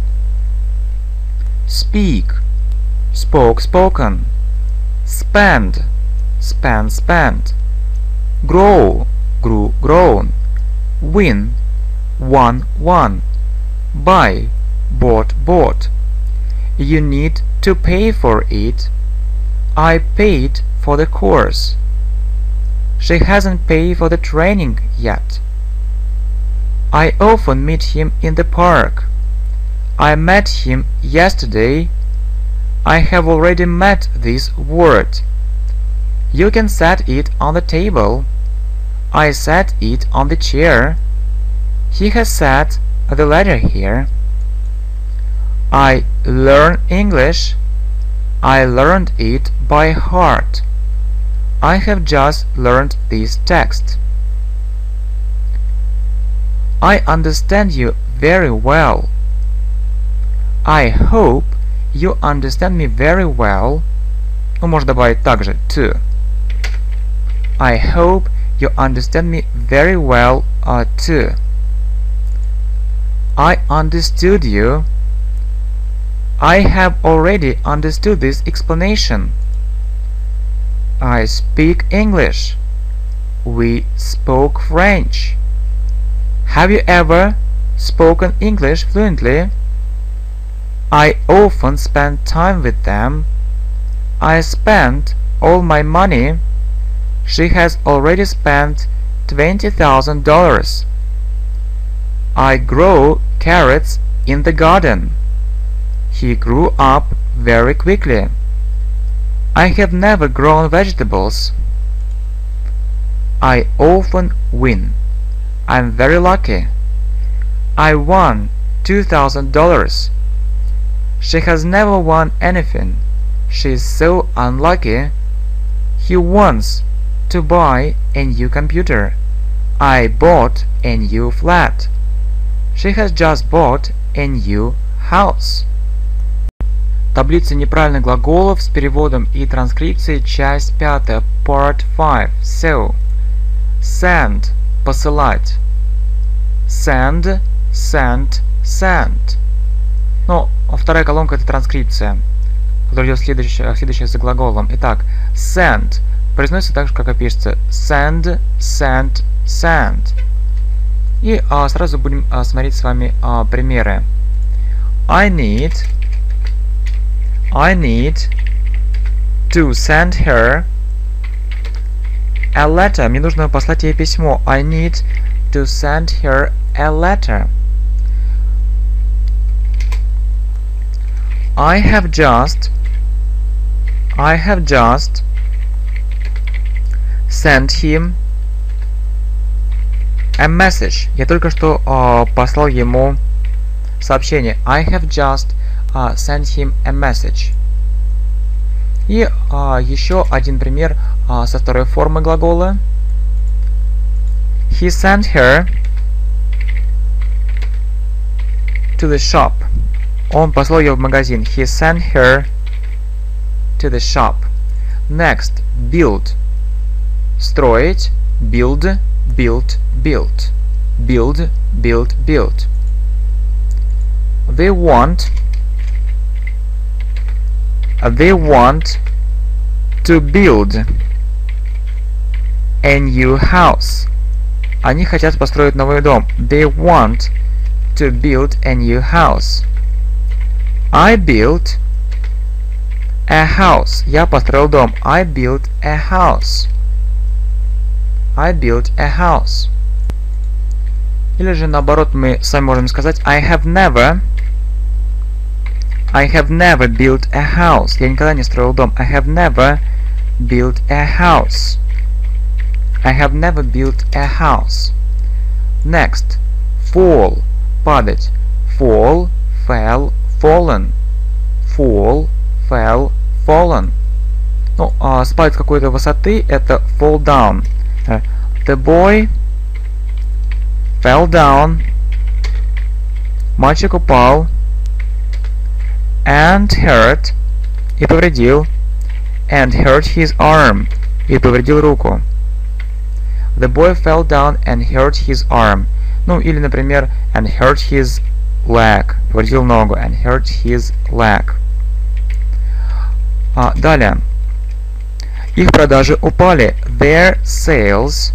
Speak, spoke, spoken. Spend, spent, spent. Grow, grew, grown. Win, won, won. Buy, bought, bought. You need to pay for it. I paid for the course. She hasn't paid for the training yet. I often meet him in the park. I met him yesterday. I have already met this word. You can set it on the table. I set it on the chair. He has set the letter here. I learn English. I learned it by heart. I have just learned this text. I understand you very well. I hope you understand me very well. Ну, можно добавить также to. I hope you understand me very well uh, too. I understood you. I have already understood this explanation. I speak English. We spoke French. Have you ever spoken English fluently? I often spend time with them. I spent all my money. She has already spent twenty thousand dollars. I grow carrots in the garden. He grew up very quickly. I have never grown vegetables. I often win. I'm very lucky. I won two thousand dollars. She has never won anything. She is so unlucky. He wants to buy a new computer. I bought a new flat. She has just bought a new house. Таблица неправильных глаголов с переводом и транскрипцией, часть пятая, part five. So, send – посылать. Send, sent, sent. Ну, вторая колонка — это транскрипция, которая идет следующая, следующая за глаголом. Итак, send произносится так же, как и пишется. Send, sent, sent. И а, сразу будем а, смотреть с вами а, примеры. I need I need to send her a letter. Мне нужно послать ей письмо. I need to send her a letter. I have just I have just sent him a message. Я только что uh, послал ему сообщение. I have just uh, sent him a message. И uh, еще один пример uh, со второй формы глагола. He sent her to the shop. Он послал ее в магазин. He sent her to the shop. Next, build. Строить. Build, build, build. Build, build, build. They want They want to build a new house. Они хотят построить новый дом. They want to build a new house. I built a house. Я построил дом. I built a house. I built a house. Или же наоборот мы сами можем сказать I have never I have never built a house. Я никогда не строил дом. I have never built a house. I have never built a house. Next. Fall. Падать. Fall, fell, fallen. Fall, fell, fallen. Ну, а спать с какой-то высоты — это fall down. The boy fell down. Мальчик упал. And hurt. И повредил. And hurt his arm. И повредил руку. The boy fell down and hurt his arm. Ну, или, например, and hurt his leg. Повредил ногу. And hurt his leg. А, далее. Их продажи упали. Their sales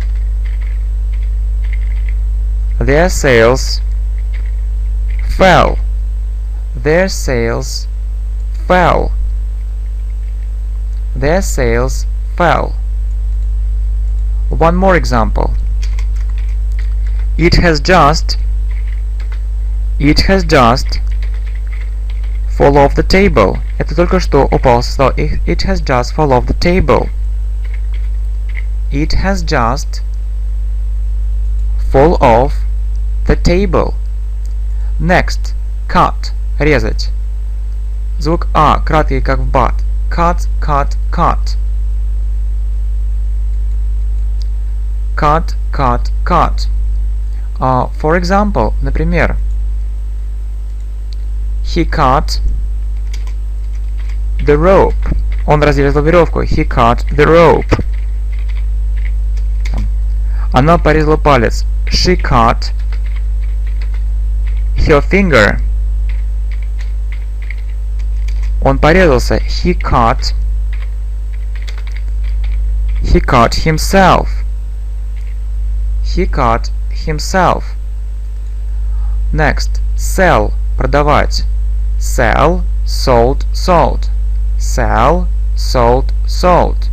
Their sales fell. Their sales fell. Their sales fell. One more example. It has just It has just fall off the table. Это только что упал со стола. It, it has just fall off the table. It has just fall off the table. Next. Cut. Резать. Звук А краткий, как в but. Cut, cut, cut. Cut, cut, cut. Uh, for example, например, he cut the rope. Он разрезал веревку. He cut the rope. Она порезала палец. She cut her finger. Он порезался. He cut He cut himself. He cut himself. Next. Sell. Продавать. Sell, sold, sold. Sell, sold, sold.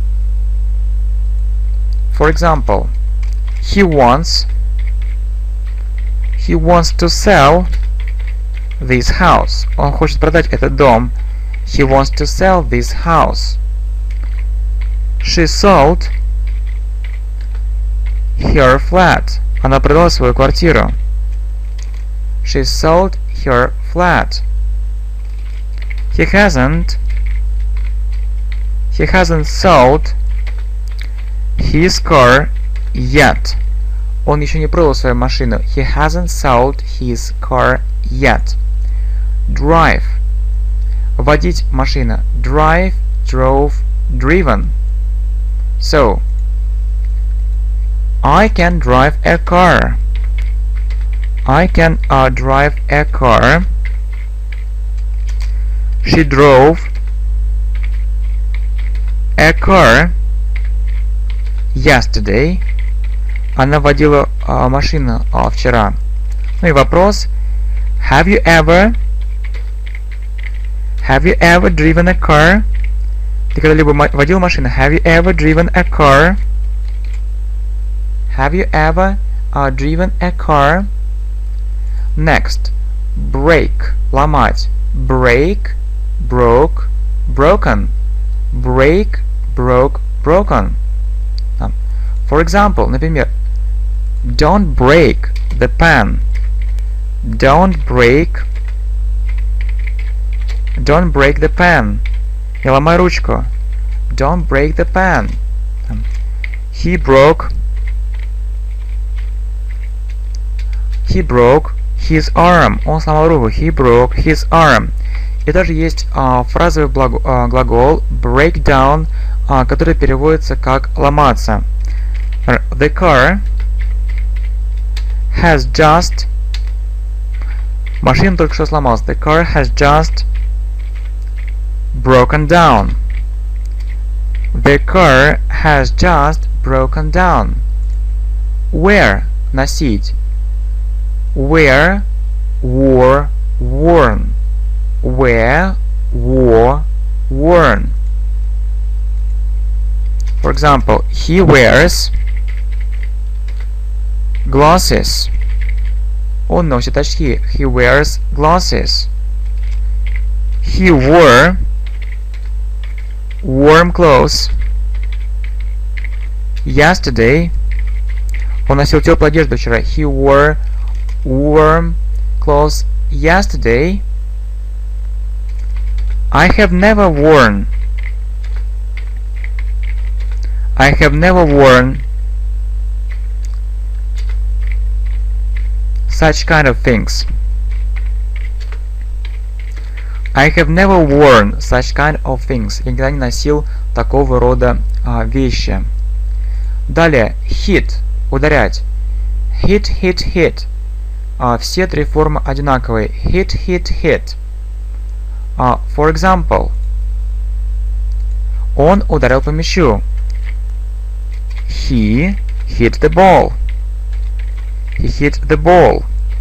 For example, he wants he wants to sell this house. Он хочет продать этот дом. He wants to sell this house. She sold her flat. Она продала свою квартиру. She sold her flat. He hasn't He hasn't sold his car yet. Он еще не продал свою машину. He hasn't sold his car yet. Drive. Водить машина. Drive, drove, driven. So, I can drive a car. I can uh, drive a car. She drove a car yesterday. Она водила uh, машину uh, вчера. Ну и вопрос. Have you ever Have you ever driven a car? Ты когда-либо водил машину? Have you ever driven a car? Have you ever uh, driven a car? Next. Break. Ломать. Break, broke, broken. Break, broke, broken. Um, for example, например, don't break the pen. Don't break Don't break the pen. Не ломай ручку. Don't break the pen. Um, he broke He broke his arm. Он сломал руку. He broke his arm. И также есть uh, фразовый uh, глагол break down, uh, который переводится как ломаться. The car has just Машина только что сломалась. The car has just broken down. The car has just broken down. Wear. Носить. Wear, wore, worn. Wear, wore, worn. For example, he wears glasses. Он носит очки. He wears glasses. He wore warm clothes yesterday. Он носил теплую одежду вчера. He wore warm clothes yesterday. I have never worn I have never worn such kind of things. I have never worn such kind of things. Я никогда не носил такого рода а, вещи. Далее, hit. Ударять. Hit, hit, hit. А, все три формы одинаковые. Hit, hit, hit. А, for example. Он ударил по мячу. He hit the ball. He hit the ball.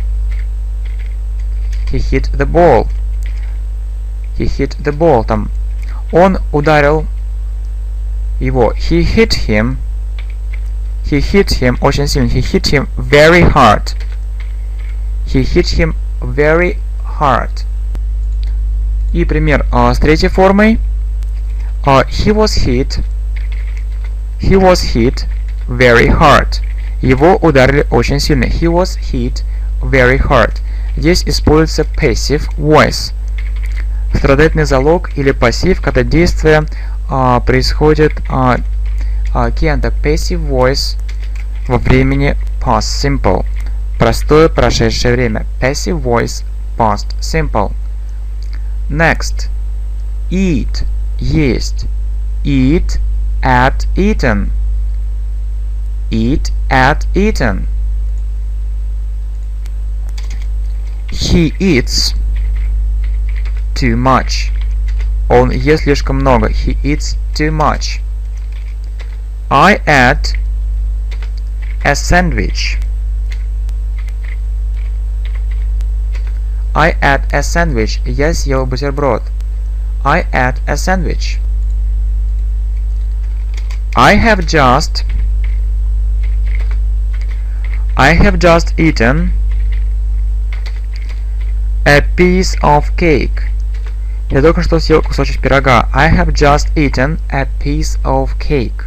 He hit the ball. He hit the ball. Там. Он ударил его. He hit him He hit him очень сильно. He hit him very hard. He hit him very hard. И пример uh, с третьей формой. Uh, he was hit. He was hit very hard. Его ударили очень сильно. He was hit very hard. Здесь используется passive voice. Страдательный залог или пассив, когда действие uh, происходит uh, кем-то. Passive voice во времени past simple. Простое прошедшее время. Passive voice past simple. Next. Eat. Есть. Eat at eaten. Eat at eaten. He eats too much. Он ест слишком много. He eats too much. I ate a sandwich. I ate a sandwich. Я съел бутерброд. I ate a sandwich. I have just I have just eaten a piece of cake. Я только что съел кусочек пирога. I have just eaten a piece of cake.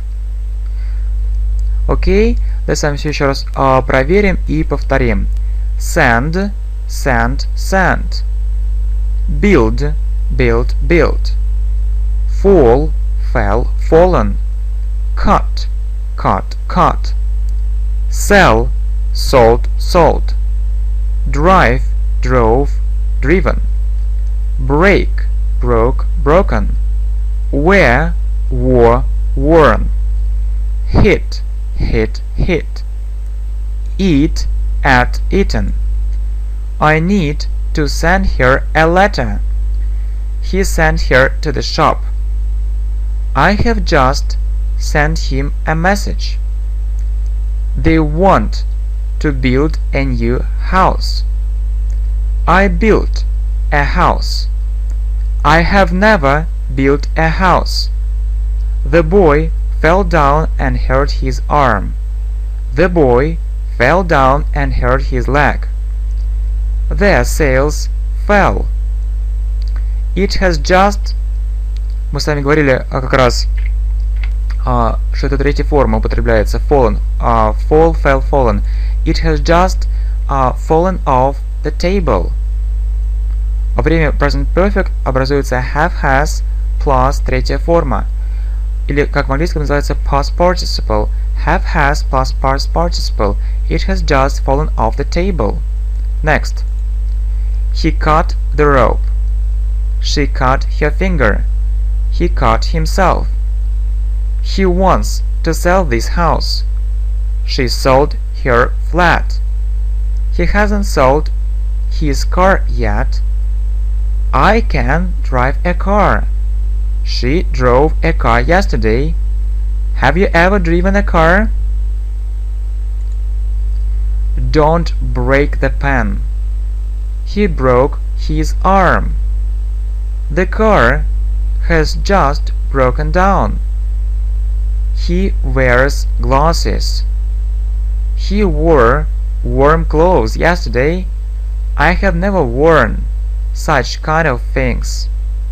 Окей, давайте с вами все еще раз uh, проверим и повторим. Send, send, send. Build, build, build. Fall, fell, fallen. Cut, cut, cut. Sell, sold, sold. Drive, drove, driven. Break, broke, broken. Wear, wore, worn. Hit, hit, hit. Eat, at, eaten. I need to send her a letter. He sent her to the shop. I have just sent him a message. They want to build a new house. I built a house. I have never built a house. The boy fell down and hurt his arm. The boy fell down and hurt his leg. Their sails fell. It has just... Мы с вами говорили а, как раз, а, что это третья форма употребляется. Fallen. А, fall, fell, fallen. It has just а, fallen off the table. Во время present perfect образуется have, has plus третья форма. Или, как в английском называется, past participle. Have, has plus past participle. It has just fallen off the table. Next. He cut the rope. She cut her finger. He cut himself. He wants to sell this house. She sold her flat. He hasn't sold his car yet. I can drive a car. She drove a car yesterday. Have you ever driven a car? Don't break the pen. He broke his arm. The car has just broken down. He wears glasses. He wore warm clothes yesterday. I have never worn such kind of things.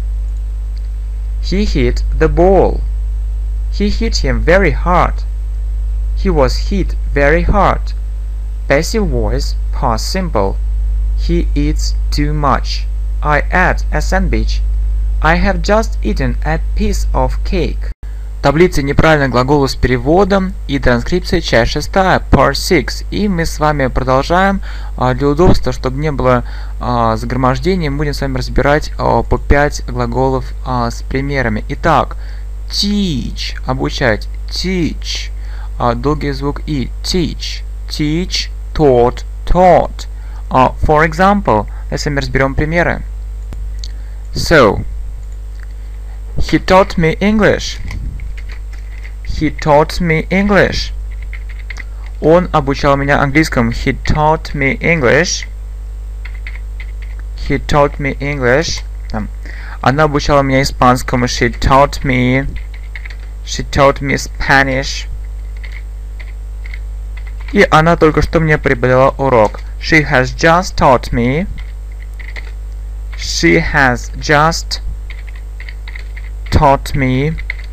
He hit the ball. He hit him very hard. He was hit very hard. Passive voice, past simple. He eats too much. I ate a sandwich. I have just eaten a piece of cake. Таблица неправильных глаголов с переводом и транскрипцией, часть шестая, part six. И мы с вами продолжаем. Для удобства, чтобы не было а, загромождения, мы будем с вами разбирать а, по пять глаголов а, с примерами. Итак, teach, обучать, teach, а, долгий звук и, teach, teach, taught, taught. Uh, for example, если мы разберем примеры. So, he taught me English. He taught me English. Он обучал меня английскому. He taught me English. He taught me English. Она обучала меня испанскому. She taught me. She taught me Spanish. И она только что мне преподала урок. She has just taught me. She has just taught me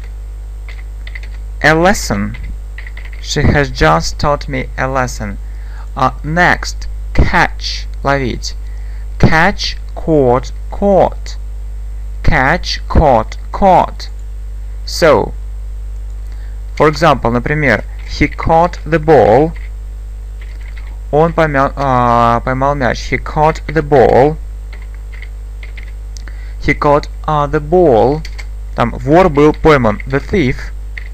a lesson. She has just taught me a lesson. Uh, next, catch, ловить. Catch, caught, caught. Catch, caught, caught. So, for example, например, he caught the ball. Он поймал, uh, поймал мяч. He caught the ball. He caught uh, the ball. Там вор был пойман. The thief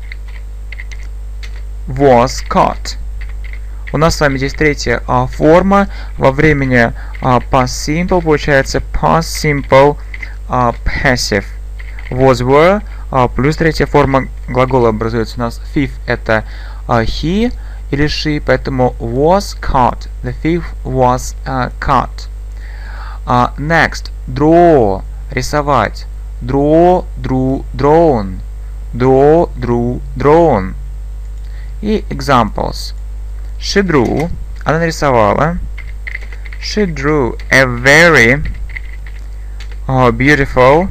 was caught. У нас с вами здесь третья uh, форма во времени uh, past simple, получается past simple uh, passive. Was, were, uh, плюс третья форма глагола образуется у нас thief, это uh, he или she, поэтому was caught. The thief was uh, caught. Uh, next, draw, рисовать. Draw, drew, drawn. Draw, drew, drawn. И examples. She drew, она нарисовала. She drew a very uh, beautiful.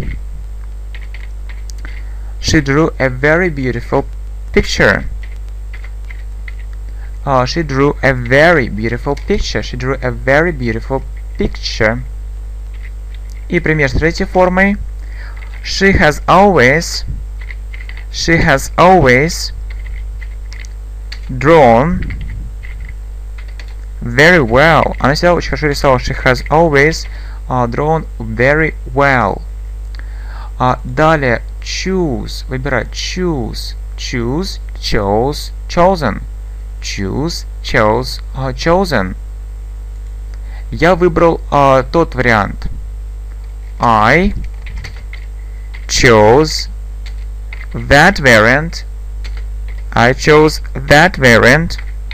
She drew a very beautiful picture. Uh, she drew a very beautiful picture. She drew a very beautiful picture. И пример с третьей формой. She has always. She has always drawn very well. Она всегда очень хорошо рисовала. She has always uh, drawn very well. Uh, далее choose. Выбирать. Choose. Choose. Chose. Chosen. Choose. Chose. Uh, chosen. Я выбрал uh, тот вариант. I chose that variant. I chose that variant.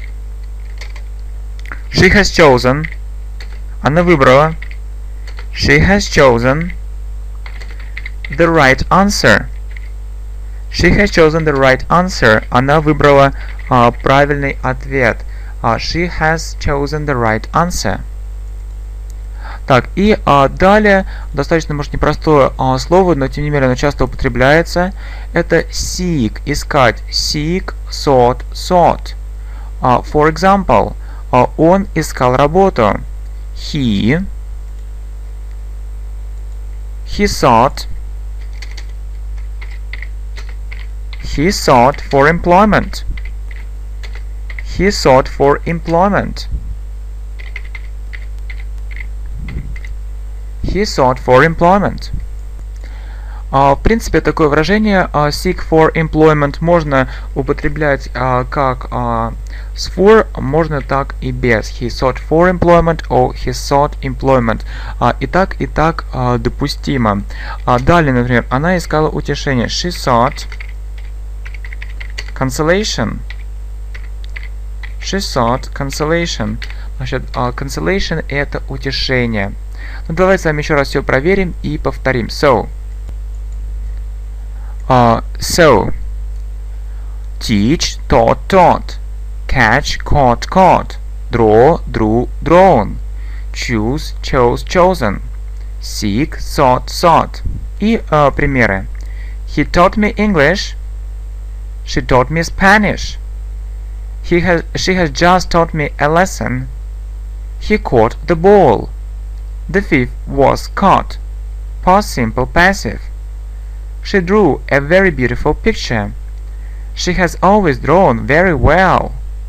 She has chosen. Она выбрала. She has chosen the right answer. She has chosen the right answer. Она выбрала uh, правильный ответ. Uh, she has chosen the right answer. Так, и uh, далее, достаточно, может, непростое uh, слово, но тем не менее оно часто употребляется. Это seek, искать. Seek, sought, sought. Uh, for example, uh, он искал работу. He He sought He sought for employment. He sought for employment. He sought for employment. Uh, в принципе, такое выражение uh, seek for employment можно употреблять uh, как uh, с for, можно так и без. He sought for employment or he sought employment. Uh, и так, и так uh, допустимо. Uh, далее, например, она искала утешение. She sought consolation. She sought consolation. Значит, uh, consolation это утешение. Ну, давайте с вами еще раз все проверим и повторим. So, uh, so, teach, taught, taught, catch, caught, caught, draw, drew, drawn, choose, chose, chosen, seek, sought, sought. И uh, примеры. He taught me English. She taught me Spanish. He has, she has just taught me a lesson. He caught the ball. The thief was caught. Past simple passive. She drew a very beautiful picture. She has always drawn very well.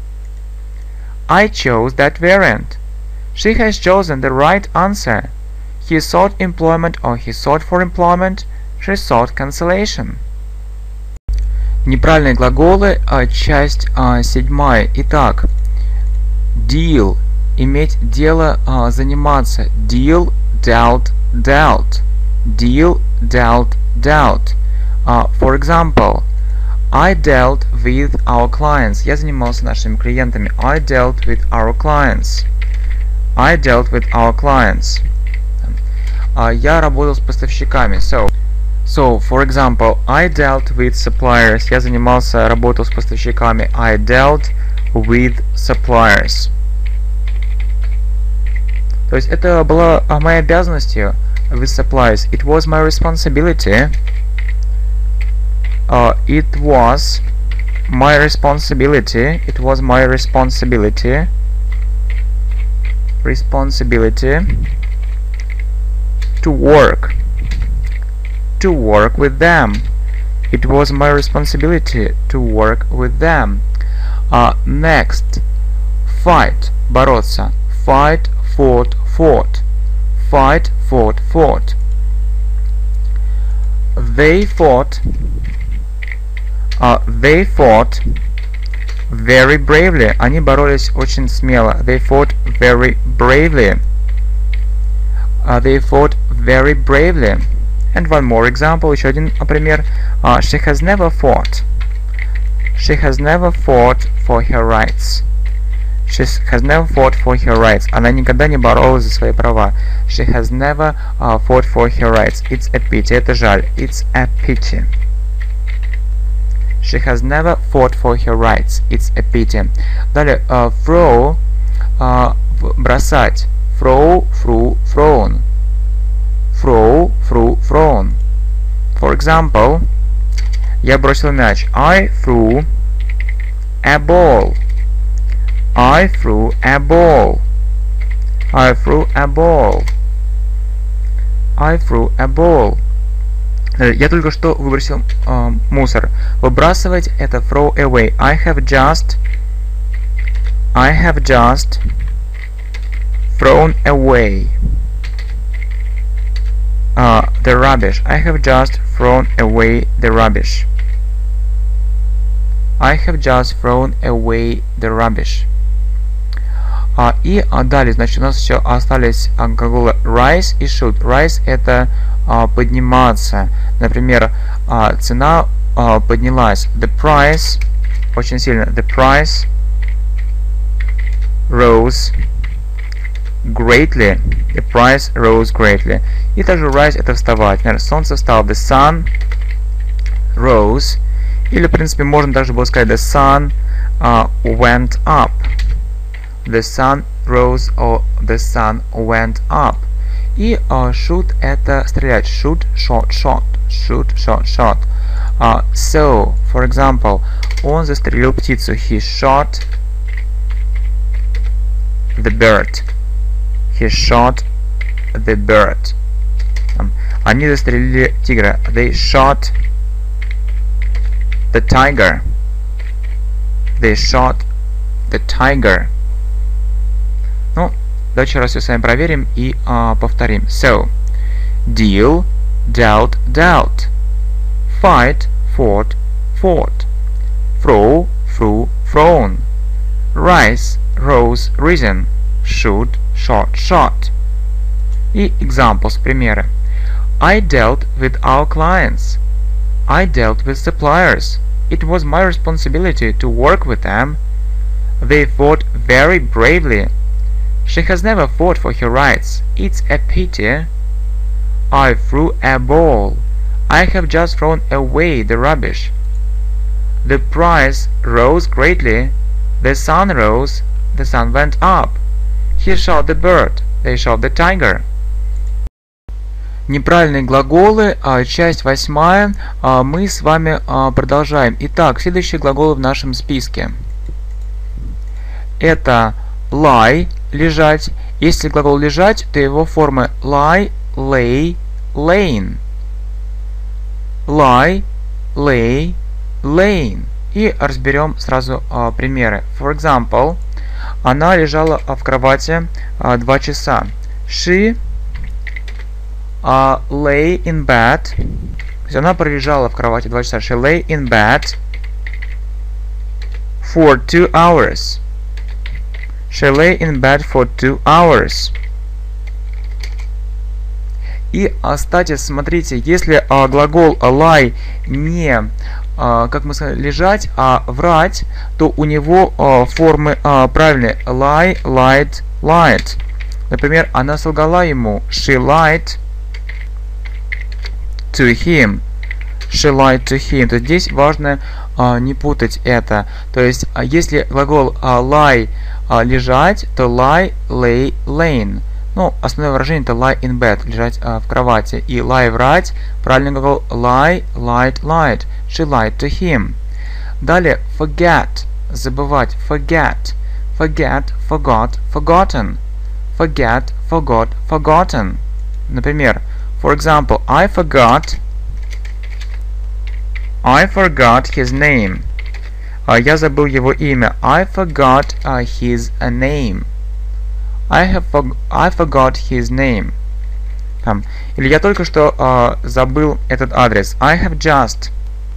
I chose that variant. She has chosen the right answer. He sought employment or he sought for employment. She sought consolation. Неправильные глаголы, часть седьмая. Итак, deal. Иметь дело, uh, заниматься. Deal, dealt, dealt. Deal, dealt, dealt. Uh, for example, I dealt with our clients. Я занимался нашими клиентами. I dealt with our clients. I dealt with our clients. Uh, я работал с поставщиками. So, so, for example, I dealt with suppliers. Я занимался, работал с поставщиками. I dealt with suppliers. То есть это была моей обязанностью with suppliers. It was my responsibility. Uh, it was my responsibility. It was my responsibility. Responsibility to work. To work with them. It was my responsibility to work with them. Uh, next. Fight. Бороться. Fight, fought, fought. Fight, fought, fought. They fought. Uh, they fought very bravely. Они боролись очень смело. They fought very bravely. Uh, they fought very bravely. And one more example. Еще один пример. Uh, she has never fought. She has never fought for her rights. She has never fought for her rights. Она никогда не боролась за свои права. She has never uh, fought for her rights. It's a pity. Это жаль. It's a pity. She has never fought for her rights. It's a pity. Далее, uh, throw, uh, бросать. Throw, threw, thrown. Throw, threw, thrown. For example, я бросил мяч. I threw a ball. I threw a ball. I threw a ball. I threw a ball. Я только что выбросил э, мусор. Выбрасывать это throw away. I have just I have just thrown away uh, the rubbish. I have just thrown away the rubbish. I have just thrown away the rubbish. А, и а, далее, значит, у нас еще остались а, глаголы rise и should. Rise это а, подниматься. Например, а, цена а, поднялась. The price, очень сильно. The price rose greatly. The price rose greatly. И также rise это вставать. Например, солнце встало. The sun rose. Или, в принципе, можно также было сказать the sun uh, went up. The sun rose or the sun went up. И uh, shoot это стрелять. Shoot, shot, shot. Shoot, shot, shot. Uh, so, for example, он застрелил птицу. He shot the bird. He shot the bird. Um, они застрелили тигра. They shot the tiger. They shot the tiger. Ну, давайте раз все с вами проверим и uh, повторим. So, deal, dealt, dealt. Fight, fought, fought. Throw, threw, thrown. Rise, rose, risen. Shoot, shot, shot. И examples, примеры. I dealt with our clients. I dealt with suppliers. It was my responsibility to work with them. They fought very bravely. She has never fought for her rights. It's a pity. I threw a ball. I have just thrown away the rubbish. The price rose greatly. The sun rose. The sun went up. He shot the bird. They shot the tiger. Неправильные глаголы, часть восьмая, мы с вами продолжаем. Итак, следующие глаголы в нашем списке. Это lie, лежать. Если глагол лежать, то его формы lie, lay, lain. Lie, lay, lain. И разберем сразу а, примеры. For example, она лежала а, в кровати а, два часа. She uh, lay in bed. То есть она пролежала в кровати два часа. She lay in bed for two hours. She lay in bed for two hours. И, кстати, смотрите, если а, глагол lie не, а, как мы сказали, лежать, а врать, то у него а, формы а, правильные. Lie, lied, lied. Например, она солгала ему. She lied to him. She lied to him. То здесь важная а, не путать это. То есть, а, если глагол а, lie а, лежать, то lie, lay, lain. Ну, основное выражение это lie in bed, лежать а, в кровати. И lie врать, правильный глагол lie, lied, lied. She lied to him. Далее forget, забывать, forget. Forget, forgot, forgotten. Forget, forgot, forgotten. Например, for example, I forgot I forgot his name. Uh, я забыл его имя. I forgot uh, his uh, name. I have for I forgot his name. Там. Или я только что uh, забыл этот адрес. I have just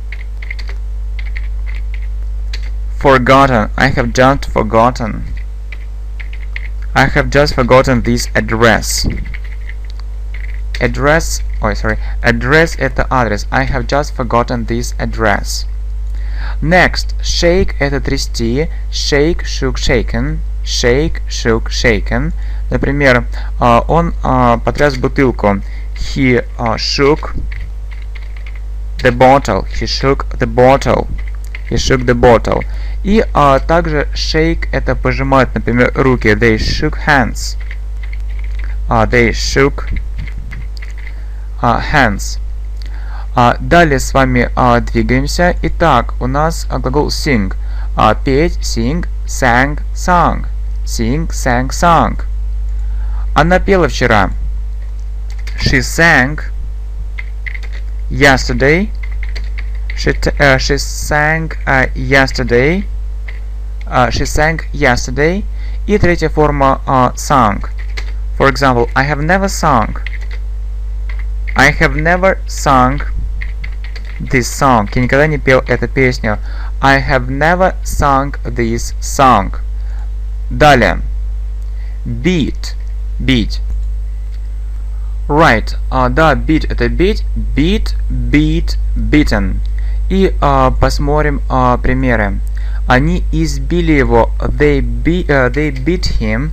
forgotten. I have just forgotten. I have just forgotten this address. Address, ой, sorry, address это адрес. I have just forgotten this address. Next, shake это трясти. Shake, shook, shaken. Shake, shook, shaken. Например, uh, он uh, потряс бутылку. He uh, shook the bottle. He shook the bottle. He shook the bottle. И uh, также shake это пожимать, например, руки. They shook hands. Uh, they shook uh, hands. Uh, далее с вами uh, двигаемся. Итак, у нас uh, глагол sing. Uh, петь, sing, sang, sang. Sing, sang, sang. Она пела вчера. She sang yesterday. She, uh, she sang uh, yesterday. Uh, she sang yesterday. И третья форма uh, sang. For example, I have never sung. I have never sung this song. Я никогда не пел эту песню. I have never sung this song. Далее. Beat. Beat. Right. Uh, да, beat это бить. Beat, beat, beaten. И uh, посмотрим uh, примеры. Они избили его. They, be, uh, they beat him.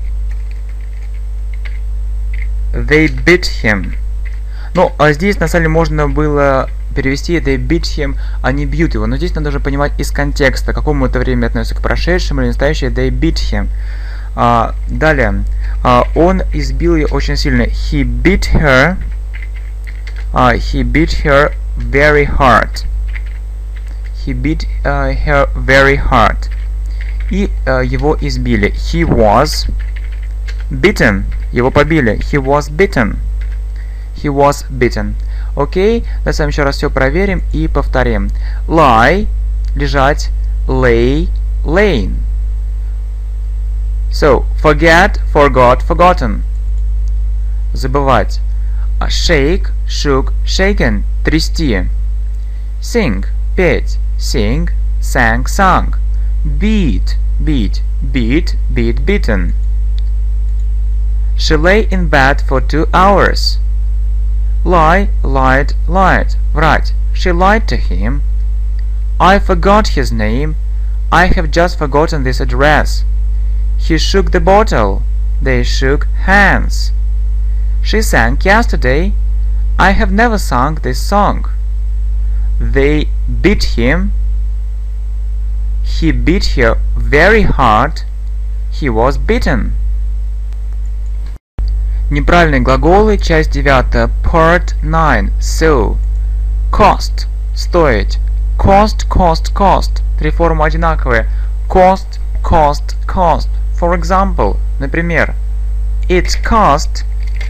They beat him. Ну, а здесь на самом деле можно было перевести they beat him, они бьют его. Но здесь надо уже понимать из контекста, к какому это время относится, к прошедшему или настоящему. They beat him. Uh, далее. Uh, он избил ее очень сильно. He beat her. Uh, he beat her very hard. He beat uh, her very hard. И uh, его избили. He was beaten. Его побили. He was beaten. He was beaten. Окей, давайте с вами еще раз все проверим и повторим. Lie, лежать, lay, lain. So, forget, forgot, forgotten. Забывать. Shake, shook, shaken. Трясти. Sing, петь. Sing, sang, sang. Beat, beat, beat, beat, beaten. She lay in bed for two hours. Lie, lied, lied. Врать. She lied to him. I forgot his name. I have just forgotten this address. He shook the bottle. They shook hands. She sang yesterday. I have never sung this song. They beat him. He beat her very hard. He was beaten. Неправильные глаголы, часть девятая, part nine. So, cost, стоить. Cost, cost, cost. Три формы одинаковые. Cost, cost, cost. For example, например, it cost,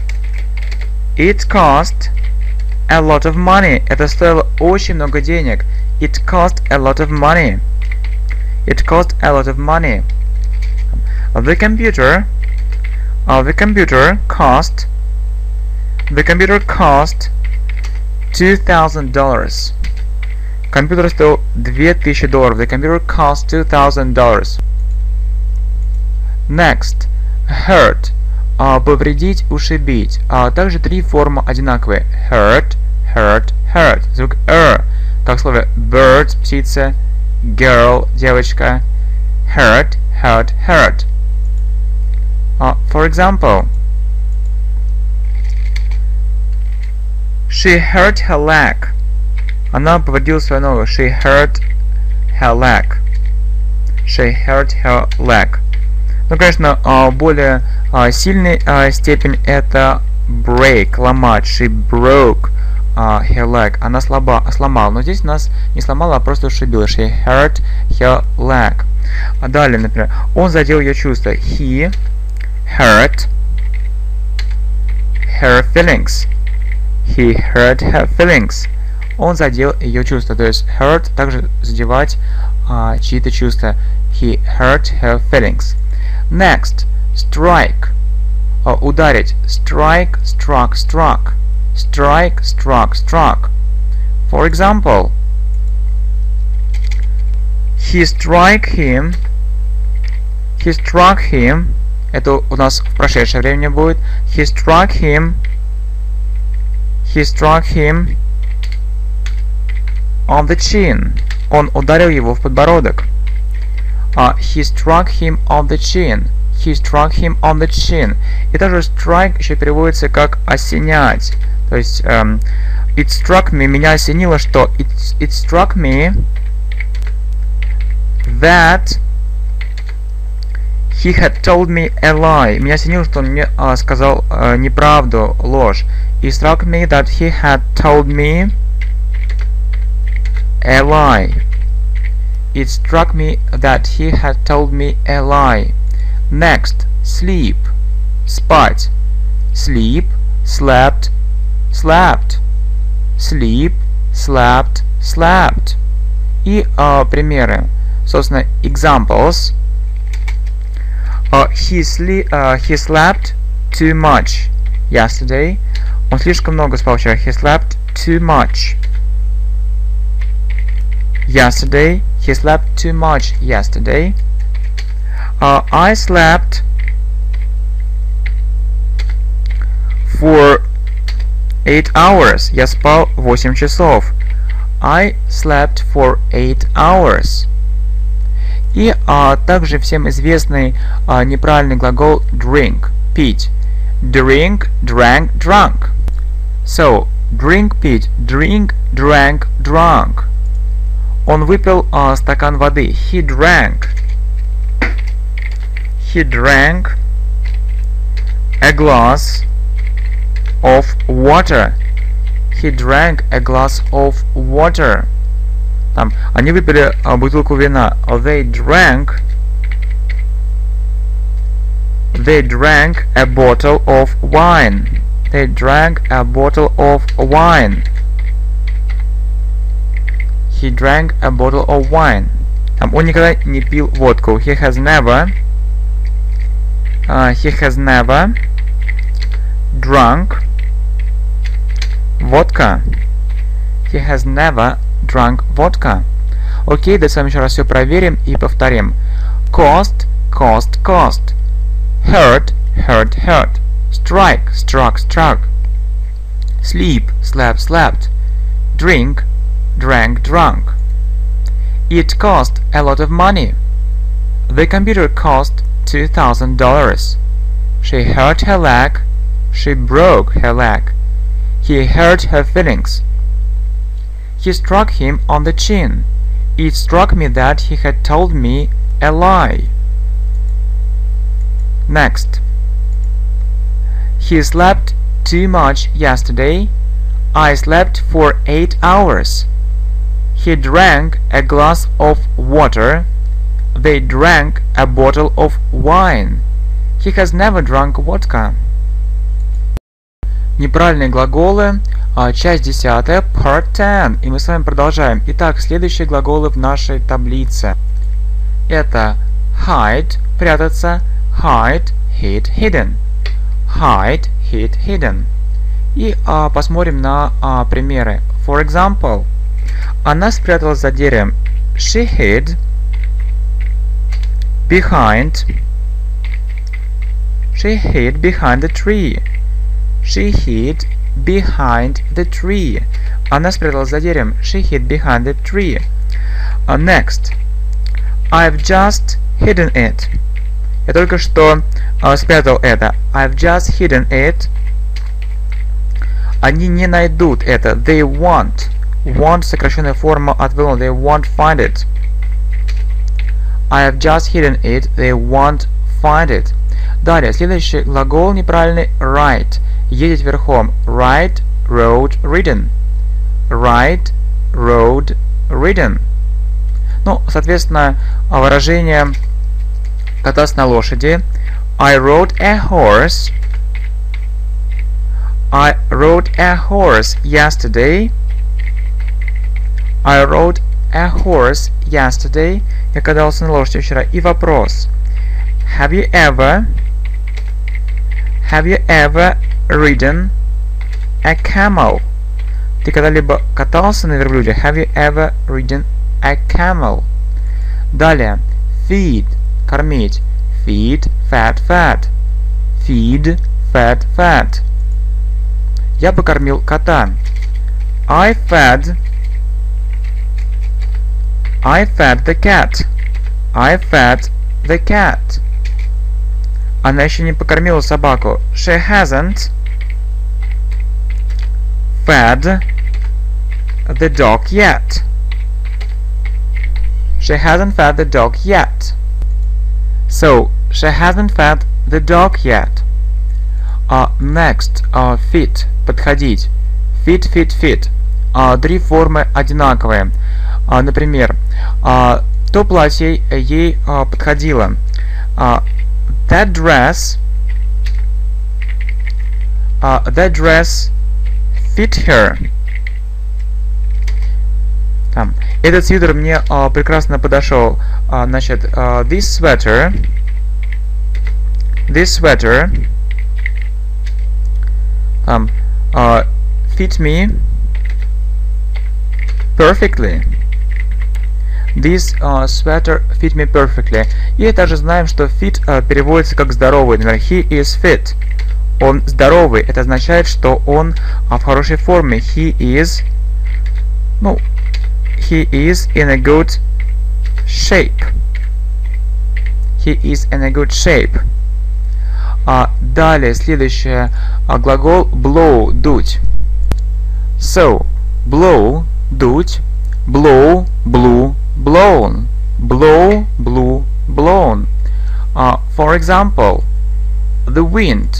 it cost a lot of money. Это стоило очень много денег. It cost a lot of money. It cost a lot of money. The computer, uh, the computer cost, the computer cost two thousand dollars. Компьютер стоил две тысячи долларов. The computer cost two thousand dollars. Next, hurt, uh, повредить, ушибить. Uh, также три формы одинаковые. Hurt, hurt, hurt. Звук r, как в слове bird, птица, girl, девочка. Hurt, hurt, hurt. Uh, for example, she hurt her leg. Она повредила свою ногу. She hurt her leg. She hurt her leg. Ну, конечно, более сильная степень это break, ломать. She broke her leg. Она слаба, сломала. Но здесь у нас не сломала, а просто ушибила. She hurt her leg. А далее, например, он задел ее чувства. He hurt her feelings. He hurt her feelings. Он задел ее чувства. То есть hurt также задевать а, чьи-то чувства. He hurt her feelings. Next. Strike. А, ударить. Strike, struck, struck. Strike, struck, struck. For example, he struck him. He struck him. Это у нас в прошедшее время будет. He struck him. He struck him on the chin. Он ударил его в подбородок. Uh, he struck him on the chin. He struck him on the chin. И также strike еще переводится как осенять. То есть um, it struck me, меня осенило, что it, it struck me that he had told me a lie. Меня осенило, что он мне uh, сказал uh, неправду, ложь. It struck me that he had told me a lie. It struck me that he had told me a lie. Next, sleep. Спать. Sleep, slept, slept. Sleep, slept, slept. И uh, примеры. Собственно, examples. Uh, he, sle uh, he slept too much yesterday. Он слишком много спал вчера. He slept too much. Yesterday. He slept too much yesterday. Uh, I slept for eight hours. Я спал восемь часов. I slept for eight hours. И uh, также всем известный uh, неправильный глагол drink, пить. Drink, drank, drunk. So, drink, пить. Drink, drank, drunk. Он выпил uh, стакан воды. He drank. He drank a glass of water. He drank a glass of water. Там, они выпили uh, бутылку вина. They drank They drank a bottle of wine. They drank a bottle of wine. He drank a bottle of wine. Там, он никогда не пил водку. He has never uh, He has never drunk vodka. He has never drunk vodka. Окей, давайте с вами еще раз все проверим и повторим. Cost, cost, cost. Hurt, hurt, hurt. Strike, struck, struck. Sleep, slept, slept. Drink, drank, drunk. It cost a lot of money. The computer cost two thousand dollars. She hurt her leg. She broke her leg. He hurt her feelings. He struck him on the chin. It struck me that he had told me a lie. Next. He slept too much yesterday. I slept for eight hours. He drank a glass of water. They drank a bottle of wine. He has never drunk vodka. Неправильные глаголы. Часть десятая, part ten. И мы с вами продолжаем. Итак, следующие глаголы в нашей таблице. Это hide, прятаться, hide, hid, hidden. Hide, hid, hidden. И а, посмотрим на а, примеры. For example, она спряталась за деревом. She hid behind. She hid behind the tree. She hid behind the tree. Она спряталась за деревом. She hid behind the tree. Uh, next. I've just hidden it. Я только что uh, спрятал это. I've just hidden it. Они не найдут это. They won't. Want сокращенная форма от will. They won't find it. I have just hidden it, they won't find it. Далее, следующий глагол неправильный ride. Едет верхом. Ride, rode, ridden. Ride, rode, ridden. Ну, соответственно, выражение кататься на лошади. I rode a horse. I rode a horse yesterday. I rode a horse yesterday. Я катался на лошади вчера. И вопрос. Have you ever Have you ever ridden a camel? Ты когда-либо катался на верблюде? Have you ever ridden a camel? Далее. Feed. Кормить. Feed, fat, fat. Feed, fat, fat. Я покормил кота. I fed I fed the cat. I fed the cat. Она еще не покормила собаку. She hasn't fed the dog yet. She hasn't fed the dog yet. So, she hasn't fed the dog yet. Uh, next, uh, fit. Подходить. Fit, fit, fit. Uh, три формы одинаковые. Uh, например, uh, то платье ей uh, подходило. Uh, that dress uh, that dress fit her. Там. Этот свитер мне uh, прекрасно подошел. Uh, значит, uh, this sweater this sweater um, uh, fit me perfectly. This uh, sweater fit me perfectly. И также знаем, что fit uh, переводится как здоровый. Например, he is fit. Он здоровый. Это означает, что он uh, в хорошей форме. He is, ну, he is in a good shape. He is in a good shape. Uh, далее, следующее, uh, глагол blow, дуть. So, blow, дуть, blow, blew, blown, blow, blew, blown. Uh, for example, the wind.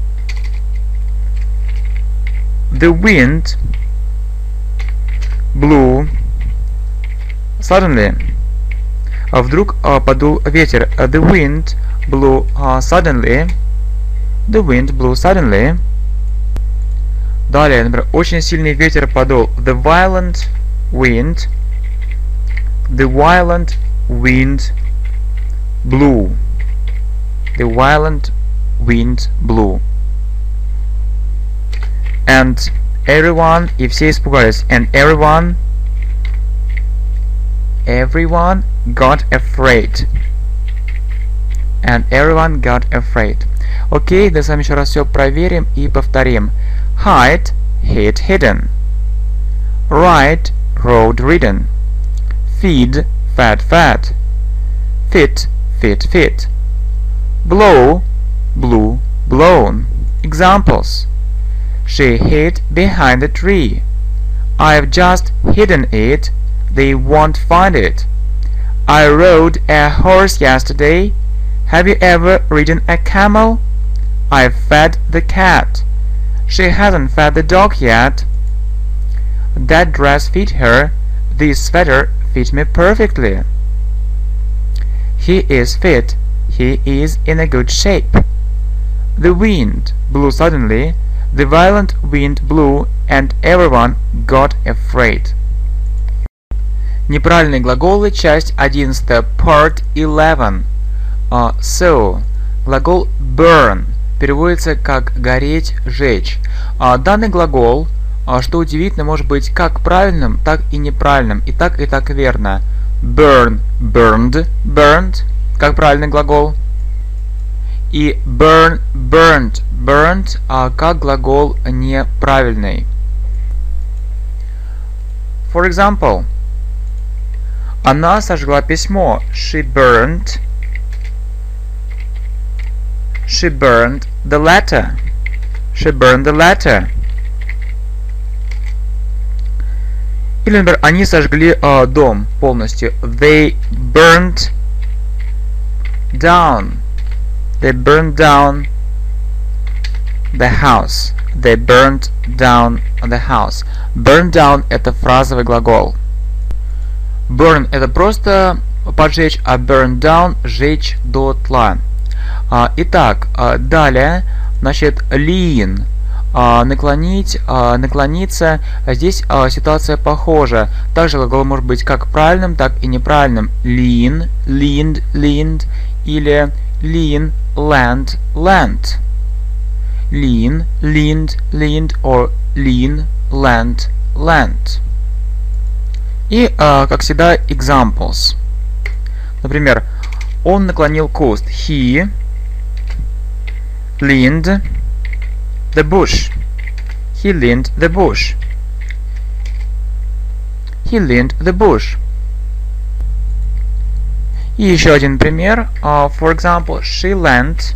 The wind blew suddenly. Uh, вдруг uh, подул ветер. Uh, the wind blew uh, suddenly. The wind blew suddenly. Далее, например, очень сильный ветер подул. The violent wind. The violent wind blew. The violent wind blew. And everyone, и все испугались. And everyone, everyone got afraid. And everyone got afraid. Окей, да с вами еще раз все проверим и повторим. Hide, hid, hidden. Ride, rode, ridden. Feed, fed, fed. Fit, fit, fit. Blow, blew, blown. Examples. She hid behind the tree. I've just hidden it. They won't find it. I rode a horse yesterday. Have you ever ridden a camel? I've fed the cat. She hasn't fed the dog yet. That dress fit her. This sweater fits me perfectly. He is fit. He is in a good shape. The wind blew suddenly. The violent wind blew, and everyone got afraid. Неправильные глаголы, часть одиннадцатая, part eleven. Uh, so, глагол burn переводится как гореть, жечь. Uh, данный глагол, uh, что удивительно, может быть как правильным, так и неправильным, и так, и так верно. Burn, burned, burned, как правильный глагол. И burn, burnt, burnt, uh, как глагол неправильный. For example, она сожгла письмо. She burned. She burned the letter. She burned the letter. Или, например, они сожгли uh, дом полностью. They burned down. They burned down the house. They burned down the house. Burn down — это фразовый глагол. Burn — это просто поджечь, а burn down — сжечь дотла. А, итак, а, далее, значит, lean — а, наклонить, а, наклониться. Здесь а, ситуация похожа. Также глагол может быть как правильным, так и неправильным. Lean, leaned, leaned, или lean, land, land. Lean, leaned, leaned, or lean, land, land. И, а, как всегда, examples. Например, он наклонил куст. He leaned the bush. He leaned the bush. He leaned the bush. И еще один пример. Uh, for example, she leaned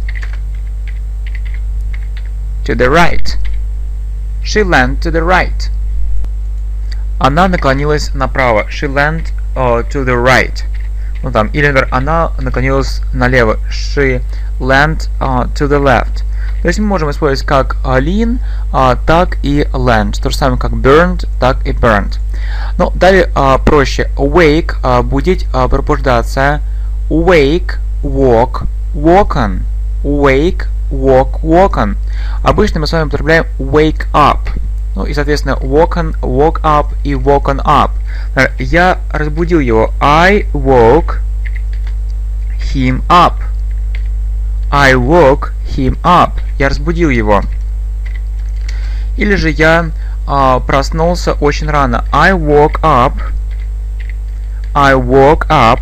to the right. She leaned to the right. Она наклонилась направо. She leaned uh, to the right. Ну, там, или, например, она наклонилась налево. She leaned uh, to the left. То есть мы можем использовать как uh, lean, uh, так и land. То же самое как burned, так и burned. Ну, далее uh, проще. Wake uh, — будить, uh, пробуждаться. Wake, walk, woken. Wake, walk, woken. Обычно мы с вами употребляем wake up. Ну и, соответственно, woken, woke up и woken up. Я разбудил его. I woke him up. I woke him up. Я разбудил его. Или же я а, проснулся очень рано. I woke up. I woke up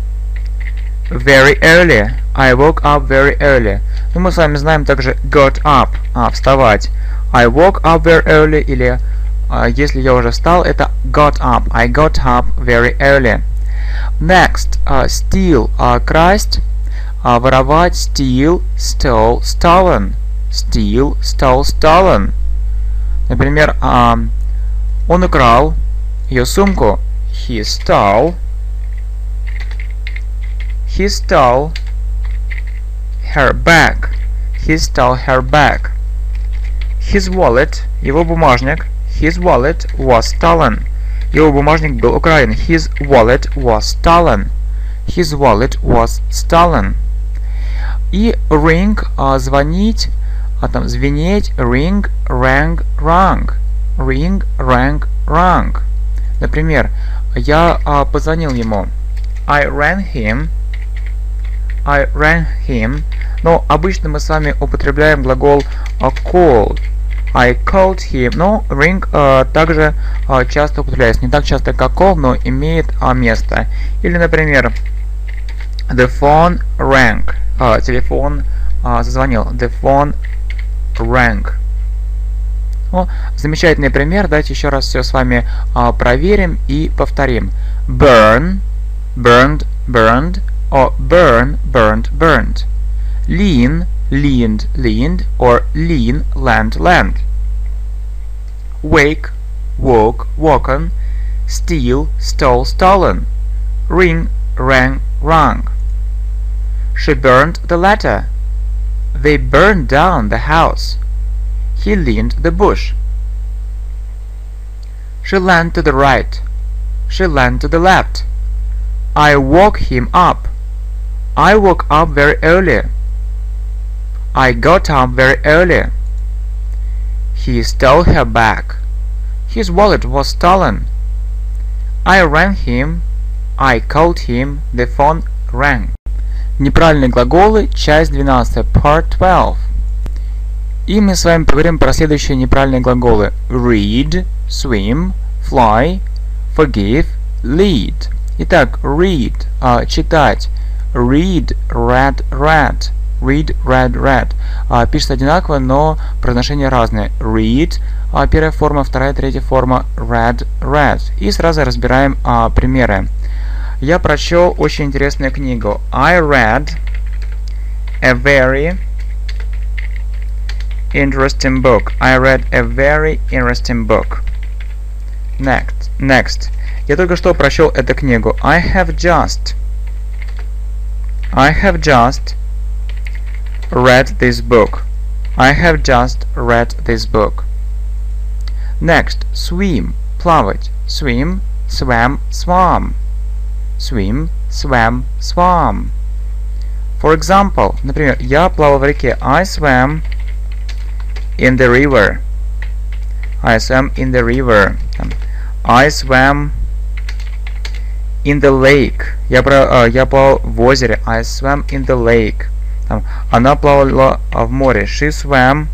very early. I woke up very early. Ну, мы с вами знаем также got up. А, вставать. I woke up very early, или uh, если я уже встал, это got up. I got up very early. Next, uh, steal, uh, красть, uh, воровать, steal, stole, stolen. Steal, stole, stolen. Например, uh, он украл ее сумку. He stole. He stole her bag. He stole her bag. His wallet, его бумажник, his wallet was stolen. Его бумажник был украден. His wallet was stolen. His wallet was stolen. И ring, а, звонить, а там звенеть, ring, rang, rang. Ring, rang, rang. Например, я а, позвонил ему. I rang him. I rang him. Но обычно мы с вами употребляем глагол а, call. I called him. Но ring uh, также uh, часто употребляется. Не так часто, как call, но имеет uh, место. Или, например, the phone rang. Uh, телефон uh, зазвонил. The phone rang. Ну, замечательный пример. Давайте еще раз все с вами uh, проверим и повторим. Burn, burned, burned. Or burn, burned, burned. Lean, leaned, leaned, or lean, land, land. Wake, woke, woken. Steal, stole, stolen. Ring, rang, rung. She burned the letter. They burned down the house. He leaned the bush. She leaned to the right. She leaned to the left. I woke him up. I woke up very early. I got up very early. He stole her bag. His wallet was stolen. I rang him. I called him. The phone rang. Неправильные глаголы, часть двенадцатая, part twelve. И мы с вами поговорим про следующие неправильные глаголы. Read, swim, fly, forgive, lead. Итак, read, uh, читать. Read, read, read. Read, read, read. Uh, пишется одинаково, но произношение разное. Read, uh, первая форма, вторая, третья форма. Read, read. И сразу разбираем uh, примеры. Я прочел очень интересную книгу. I read a very interesting book. I read a very interesting book. Next. Next. Я только что прочел эту книгу. I have just I have just read this book. I have just read this book. Next, swim, плавать. Swim, swam, swam. Swim, swam, swam. For example, например, я плавал в реке. I swam in the river. I swam in the river. I swam in the lake. Я, uh, я плавал в озере. I swam in the lake. Там, она плавала в море. She swam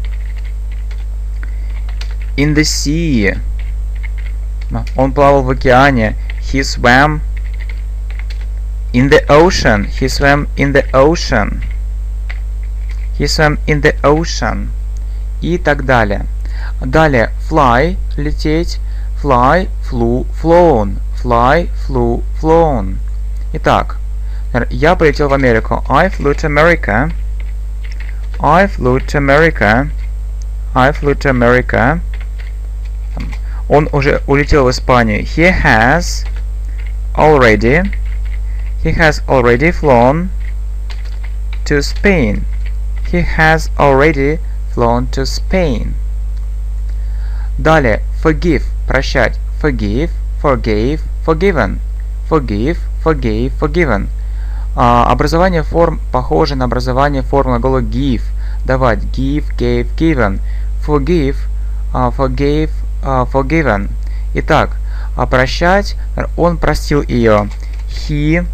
in the sea. Он плавал в океане. He swam in the ocean. He swam in the ocean. He swam in the ocean. И так далее. Далее, fly, лететь. Fly, flew, flown. Fly, flew, flown. Итак, я полетел в Америку. I flew to America. I flew to America. I flew to America. Он уже улетел в Испанию. He has already. He has already flown to Spain. He has already flown to Spain. Далее, forgive, прощать. Forgive, forgave, forgiven. Forgive, forgave, forgiven. А, образование форм похоже на образование форм глагола give. Давать. Give, gave, given. Forgive, uh, forgave, uh, forgiven. Итак, а прощать, он простил ее. He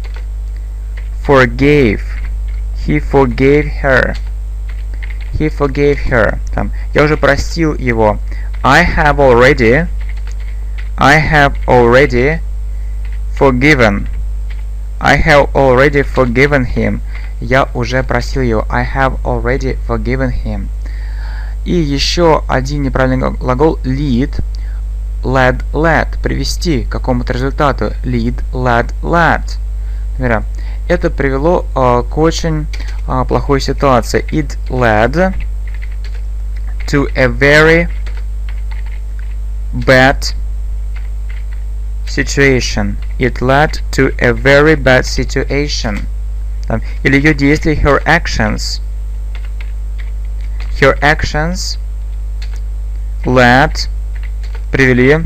forgave. He forgave her. He forgave her. Там, я уже простил его. I have already. I have already forgiven. I have already forgiven him. Я уже простил его. I have already forgiven him. И еще один неправильный глагол lead. Led, led. Привести к какому-то результату. Lead, led, led. Например, это привело uh, к очень uh, плохой ситуации. It led to a very bad situation. It led to a very bad situation. Там, или ее действия, her actions. Her actions led, привели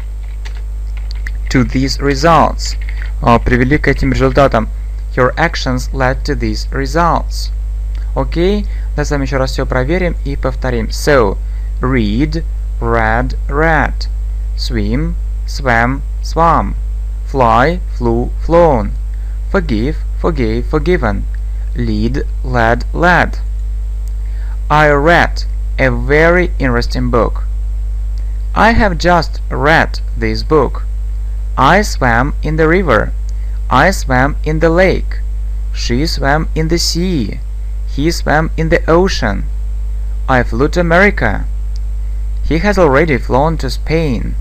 to these results. Uh, привели к этим результатам. Her actions led to these results. Окей? Давайте с вами еще раз все проверим и повторим. So, read, read, read. Swim, swam, swam. Fly, flew, flown. Forgive, forgave, forgiven. Lead, led, led. I read a very interesting book. I have just read this book. I swam in the river. I swam in the lake. She swam in the sea. He swam in the ocean. I flew to America. He has already flown to Spain.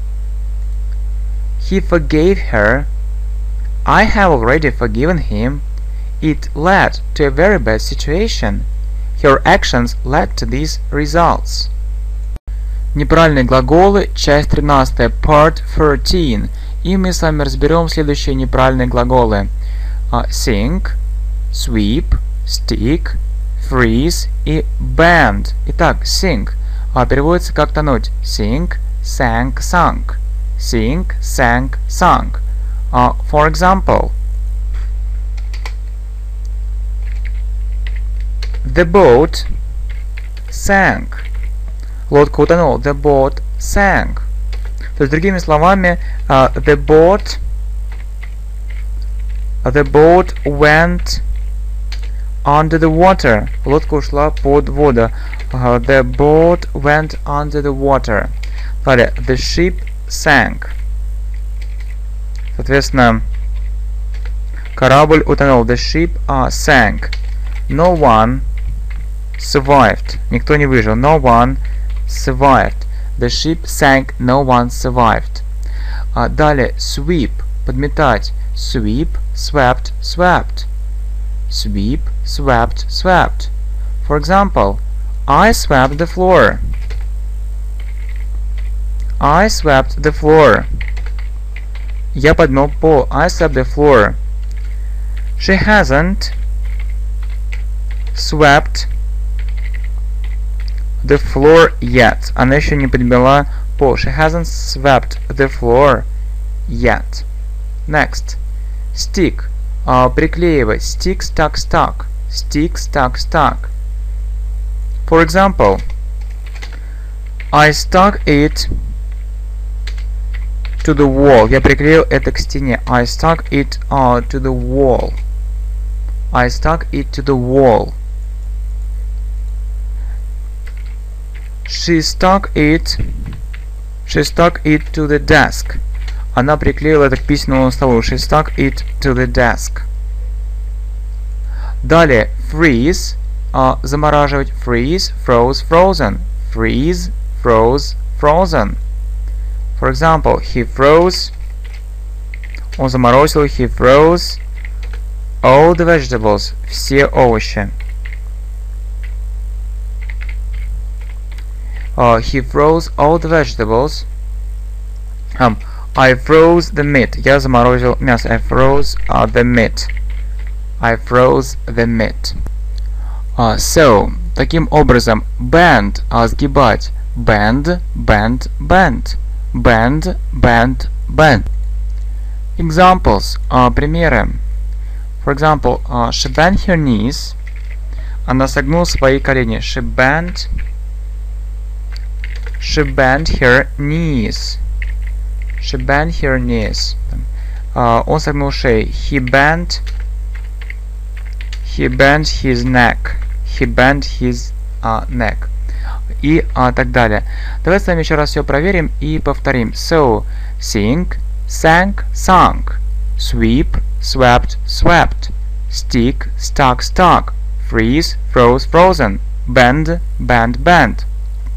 He forgave her. I have already forgiven him. It led to a very bad situation. Her actions led to these results. Неправильные глаголы, часть тринадцатая, part thirteen. И мы с вами разберем следующие неправильные глаголы. Uh, sink, sweep, stick, freeze и bend. Итак, sink uh, переводится как тонуть. Sink, sank, sunk. Sink, sank, sunk. Uh, for example, the boat sank. Лодка утонула. The boat sank. То есть, другими словами, uh, the boat the boat went under the water. Лодка ушла под воду. Uh, the boat went under the water. Далее, the ship sank. Соответственно, корабль утонул. The ship uh, sank. No one survived. Никто не выжил. No one survived. The ship sank. No one survived. Uh, далее, sweep. Подметать. Sweep, swept, swept. Sweep, swept, swept. For example, I swept the floor. I swept the floor. Я подмел пол. I swept the floor. She hasn't swept the floor yet. Она еще не подмела пол. She hasn't swept the floor yet. Next. Stick. Uh, приклеивать. Stick, stuck, stuck. Stick, stuck, stuck. For example, I stuck it to the wall. Я приклеил это к стене. I stuck it uh, to the wall. I stuck it to the wall. She stuck it. She stuck it to the desk. Она приклеила это к письменному столу. She stuck it to the desk. Далее, freeze. Uh, замораживать. Freeze, froze, frozen. Freeze, froze, frozen. For example, he froze. Он заморозил. He froze all the vegetables. Все овощи. Uh, he froze all the vegetables. Um, I froze the meat. Я заморозил мясо. I froze uh, the meat. I froze the meat. Uh, so, таким образом, bend, uh, сгибать. Bend, bend, bend. Bend, bend, bend. Examples, uh, примеры. For example, uh, she bent her knees. Она согнула свои колени. She bent. She bent her knees. She bent her knees. Uh, он согнул шею. He bent. He bent his neck. He bent his uh, neck. И uh, так далее. Давайте с вами еще раз все проверим и повторим. So, sing, sang, sung. Sweep, swept, swept. Stick, stuck, stuck. Freeze, froze, frozen. Bend, bend, bend.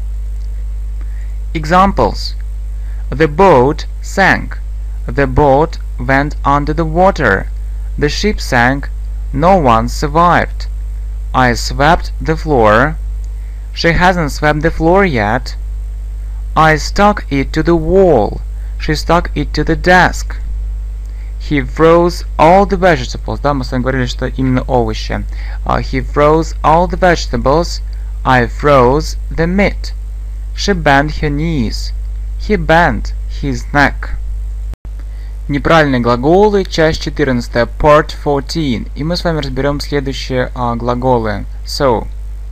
Examples. The boat sank. The boat went under the water. The ship sank. No one survived. I swept the floor. She hasn't swept the floor yet. I stuck it to the wall. She stuck it to the desk. He froze all the vegetables. Да, мы с вами говорили, что именно овощи. Uh, he froze all the vegetables. I froze the meat. She bent her knees. He bent his neck. Неправильные глаголы, часть четырнадцатая, part fourteen. И мы с вами разберем следующие uh, глаголы. So,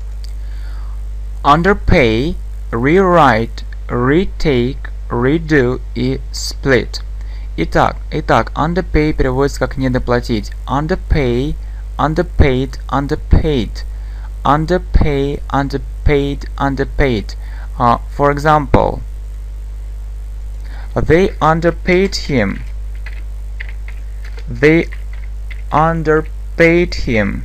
underpay, rewrite, retake, redo и split. Итак, итак, underpay переводится как недоплатить. Underpay, underpaid, underpaid. Underpay, underpaid, underpaid. Uh, for example, they underpaid him. They underpaid him.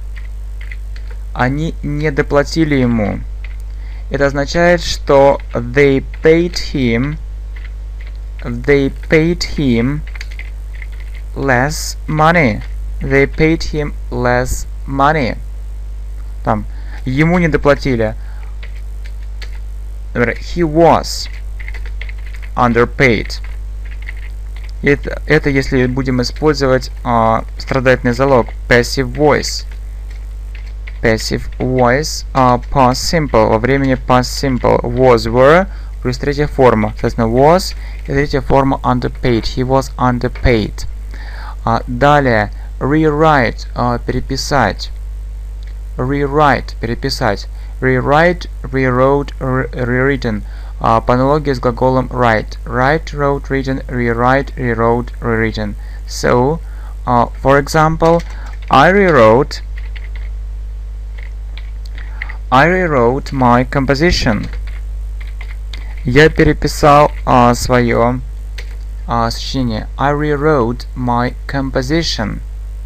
Они недоплатили ему. Это означает, что they paid him. They paid him less money. They paid him less money. Там, ему не доплатили. Например, he was underpaid. Это, это если будем использовать uh, страдательный залог. Passive voice. Passive voice. Uh, past simple. Во времени past simple. Was, were. Плюс третья форма. Соответственно, was. И третья форма underpaid. He was underpaid. Uh, далее. Rewrite. Uh, переписать. Rewrite. Переписать. Rewrite, rewrote, rewritten. Uh, по аналогии с глаголом write. Write, wrote, written, rewrite, rewrote, rewritten. So, uh, for example, I rewrote I rewrote my composition. Я переписал uh, свое uh, сочинение. I rewrote my composition.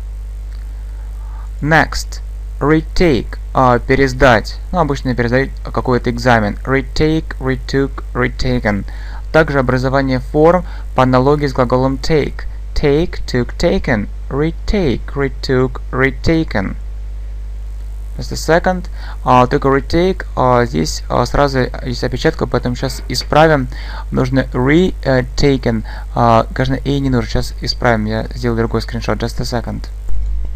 Next. Retake. Uh, пересдать. Ну, обычно пересдать какой-то экзамен. Retake, retook, retaken. Также образование форм по аналогии с глаголом take. Take, took, taken. Retake, retook, retaken. Just a second. Uh, только retake. Uh, здесь uh, сразу есть опечатка, поэтому сейчас исправим. Нужно retaken. Uh, конечно, и не нужно. Сейчас исправим. Я сделал другой скриншот. Just a second.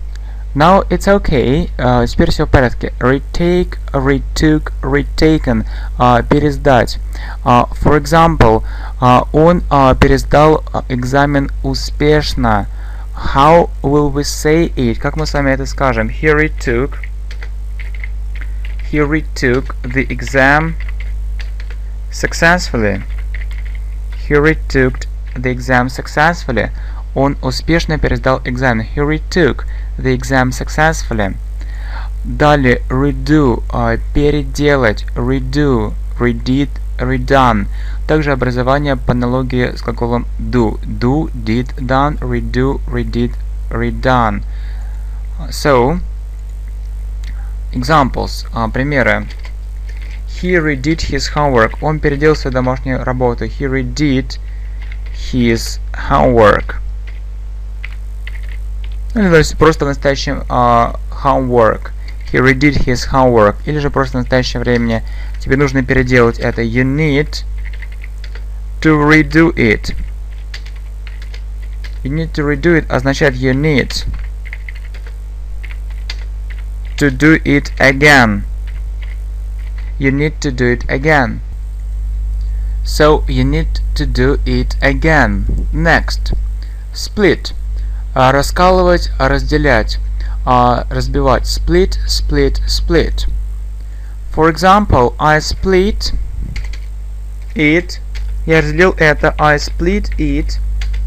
Now it's okay. Uh, теперь все в порядке. Retake, retook, retaken. Uh, пересдать. Uh, for example, uh, он uh, пересдал uh, экзамен успешно. How will we say it? Как мы с вами это скажем? He retook. He retook the exam successfully. He retook the exam successfully. Он успешно пересдал экзамен. He retook the exam successfully. Далее redo, uh, переделать. Redo, redid, redone. Также образование по аналогии с глаголом do. Do, did, done, redo, redid, redone. So, examples, uh, примеры. He redid his homework. Он переделал свою домашнюю работу. He redid his homework. Ну, то есть просто в настоящем uh, homework. He redid his homework. Или же просто в настоящее время тебе нужно переделать это. You need to redo it. You need to redo it означает you need to do it again. You need to do it again. So you need to do it again. Next. Split. Uh, раскалывать, разделять, uh, разбивать. Split, split, split. For example, I split it. Я разделил это. I split it.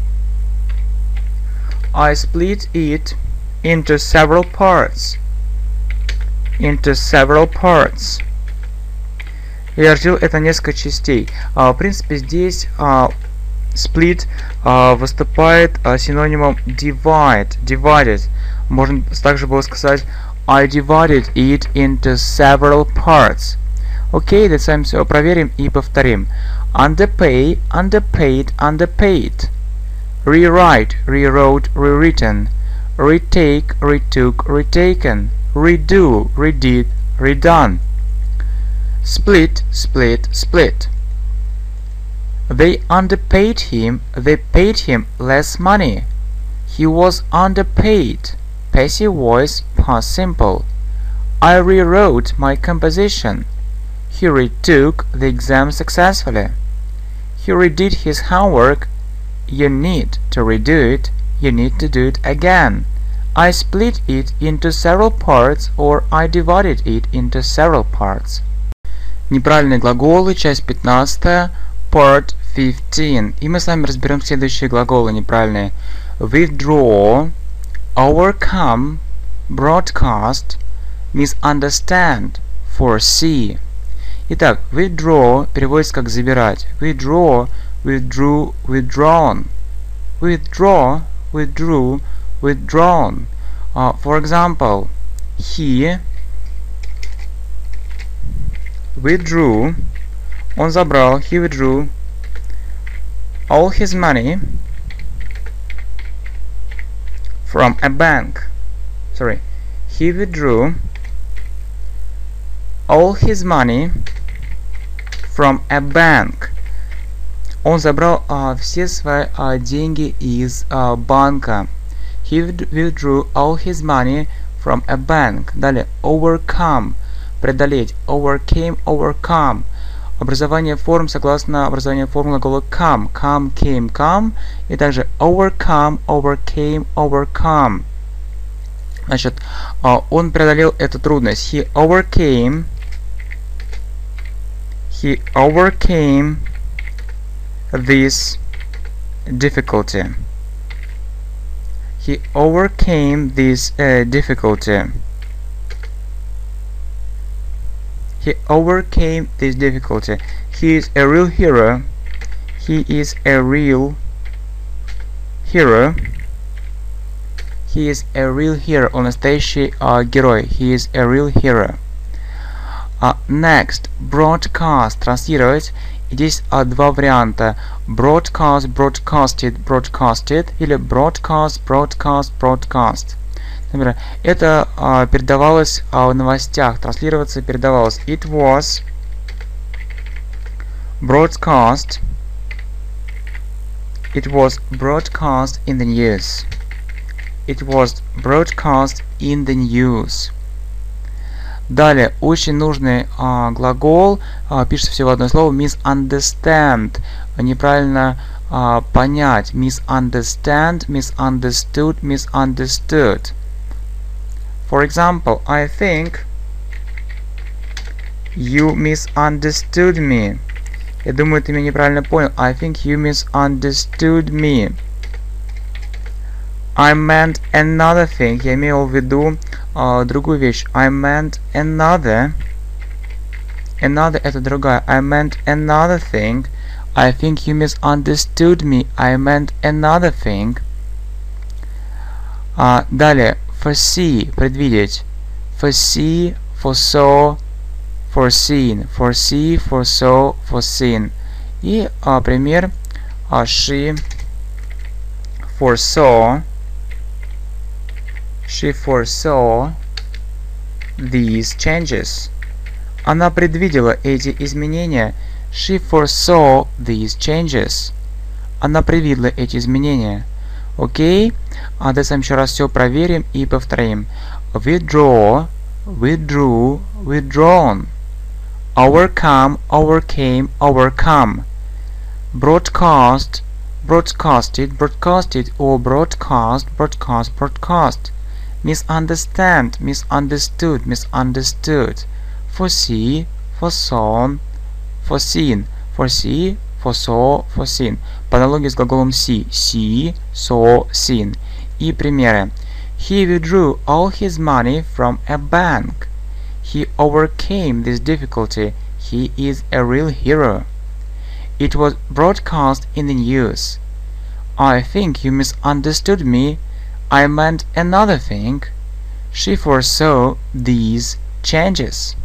I split it into several parts. Into several parts. Я разделил это на несколько частей. Uh, в принципе, здесь uh, split uh, выступает uh, синонимом divide. Divided. Можно также было сказать I divided it into several parts. Окей, давайте с вами все проверим и повторим. Underpay, underpaid, underpaid. Rewrite, rewrote, rewritten. Retake, retook, retaken. Redo, redid, redone. Split, split, split. They underpaid him, they paid him less money. He was underpaid. Passive voice, past simple. I rewrote my composition. He retook the exam successfully. He redid his homework. You need to redo it. You need to do it again. I split it into several parts, or I divided it into several parts. Неправильные глаголы, часть пятнадцатая, part fifteen. И мы с вами разберем следующие глаголы неправильные. Withdraw, overcome, broadcast, misunderstand, foresee. Итак, withdraw переводится как забирать. Withdraw, withdrew, withdrawn. Withdraw, withdrew, withdrawn. Uh, for example, he withdrew, он забрал, he withdrew all his money from a bank. Sorry, he withdrew all his money from a bank. Он забрал uh, все свои uh, деньги из uh, банка. He withdrew all his money from a bank. Далее, overcome, преодолеть. Overcame, overcome. Образование форм согласно образованию форм глагола come. Come, came, come. И также overcome, overcame, overcome. Значит, uh, он преодолел эту трудность. He overcame. He overcame this difficulty. He overcame this uh, difficulty. He overcame this difficulty. He is a real hero. He is a real hero. He is a real hero. Он настоящий uh, герой. He is a real hero. Uh, next, broadcast. Транслировать. И здесь uh, два варианта. Broadcast, broadcasted, broadcasted. Или broadcast, broadcast, broadcast. Например, это uh, передавалось uh, в новостях. Транслироваться передавалось. It was broadcast. It was broadcast in the news. It was broadcast in the news. Далее, очень нужный а, глагол, а, пишется всего одно слово, misunderstand, неправильно а, понять, misunderstand, misunderstood, misunderstood. For example, I think you misunderstood me. Я думаю, ты меня неправильно понял. I think you misunderstood me. I meant another thing. Я имел в виду uh, другую вещь. I meant another. Another это другая. I meant another thing. I think you misunderstood me. I meant another thing. Uh, далее. Foresee. Предвидеть. Foresee, foresaw, foreseen. Foresee, foresaw, foreseen. И uh, пример. Uh, she foresaw. She foresaw these changes. Она предвидела эти изменения. She foresaw these changes. Она предвидела эти изменения. Окей? А давайте еще раз все проверим и повторим. Withdraw, withdrew, withdrawn. Overcome, overcame, overcome. Broadcast, broadcasted, broadcasted, or broadcast, broadcast, broadcast. Misunderstand, misunderstood, misunderstood. Foresee, foresaw, foreseen. Foresee, foresaw, foreseen. По аналогии с глаголом see. See, saw, seen. И примеры. He withdrew all his money from a bank. He overcame this difficulty. He is a real hero. It was broadcast in the news. I think you misunderstood me. I meant another thing. She foresaw these changes.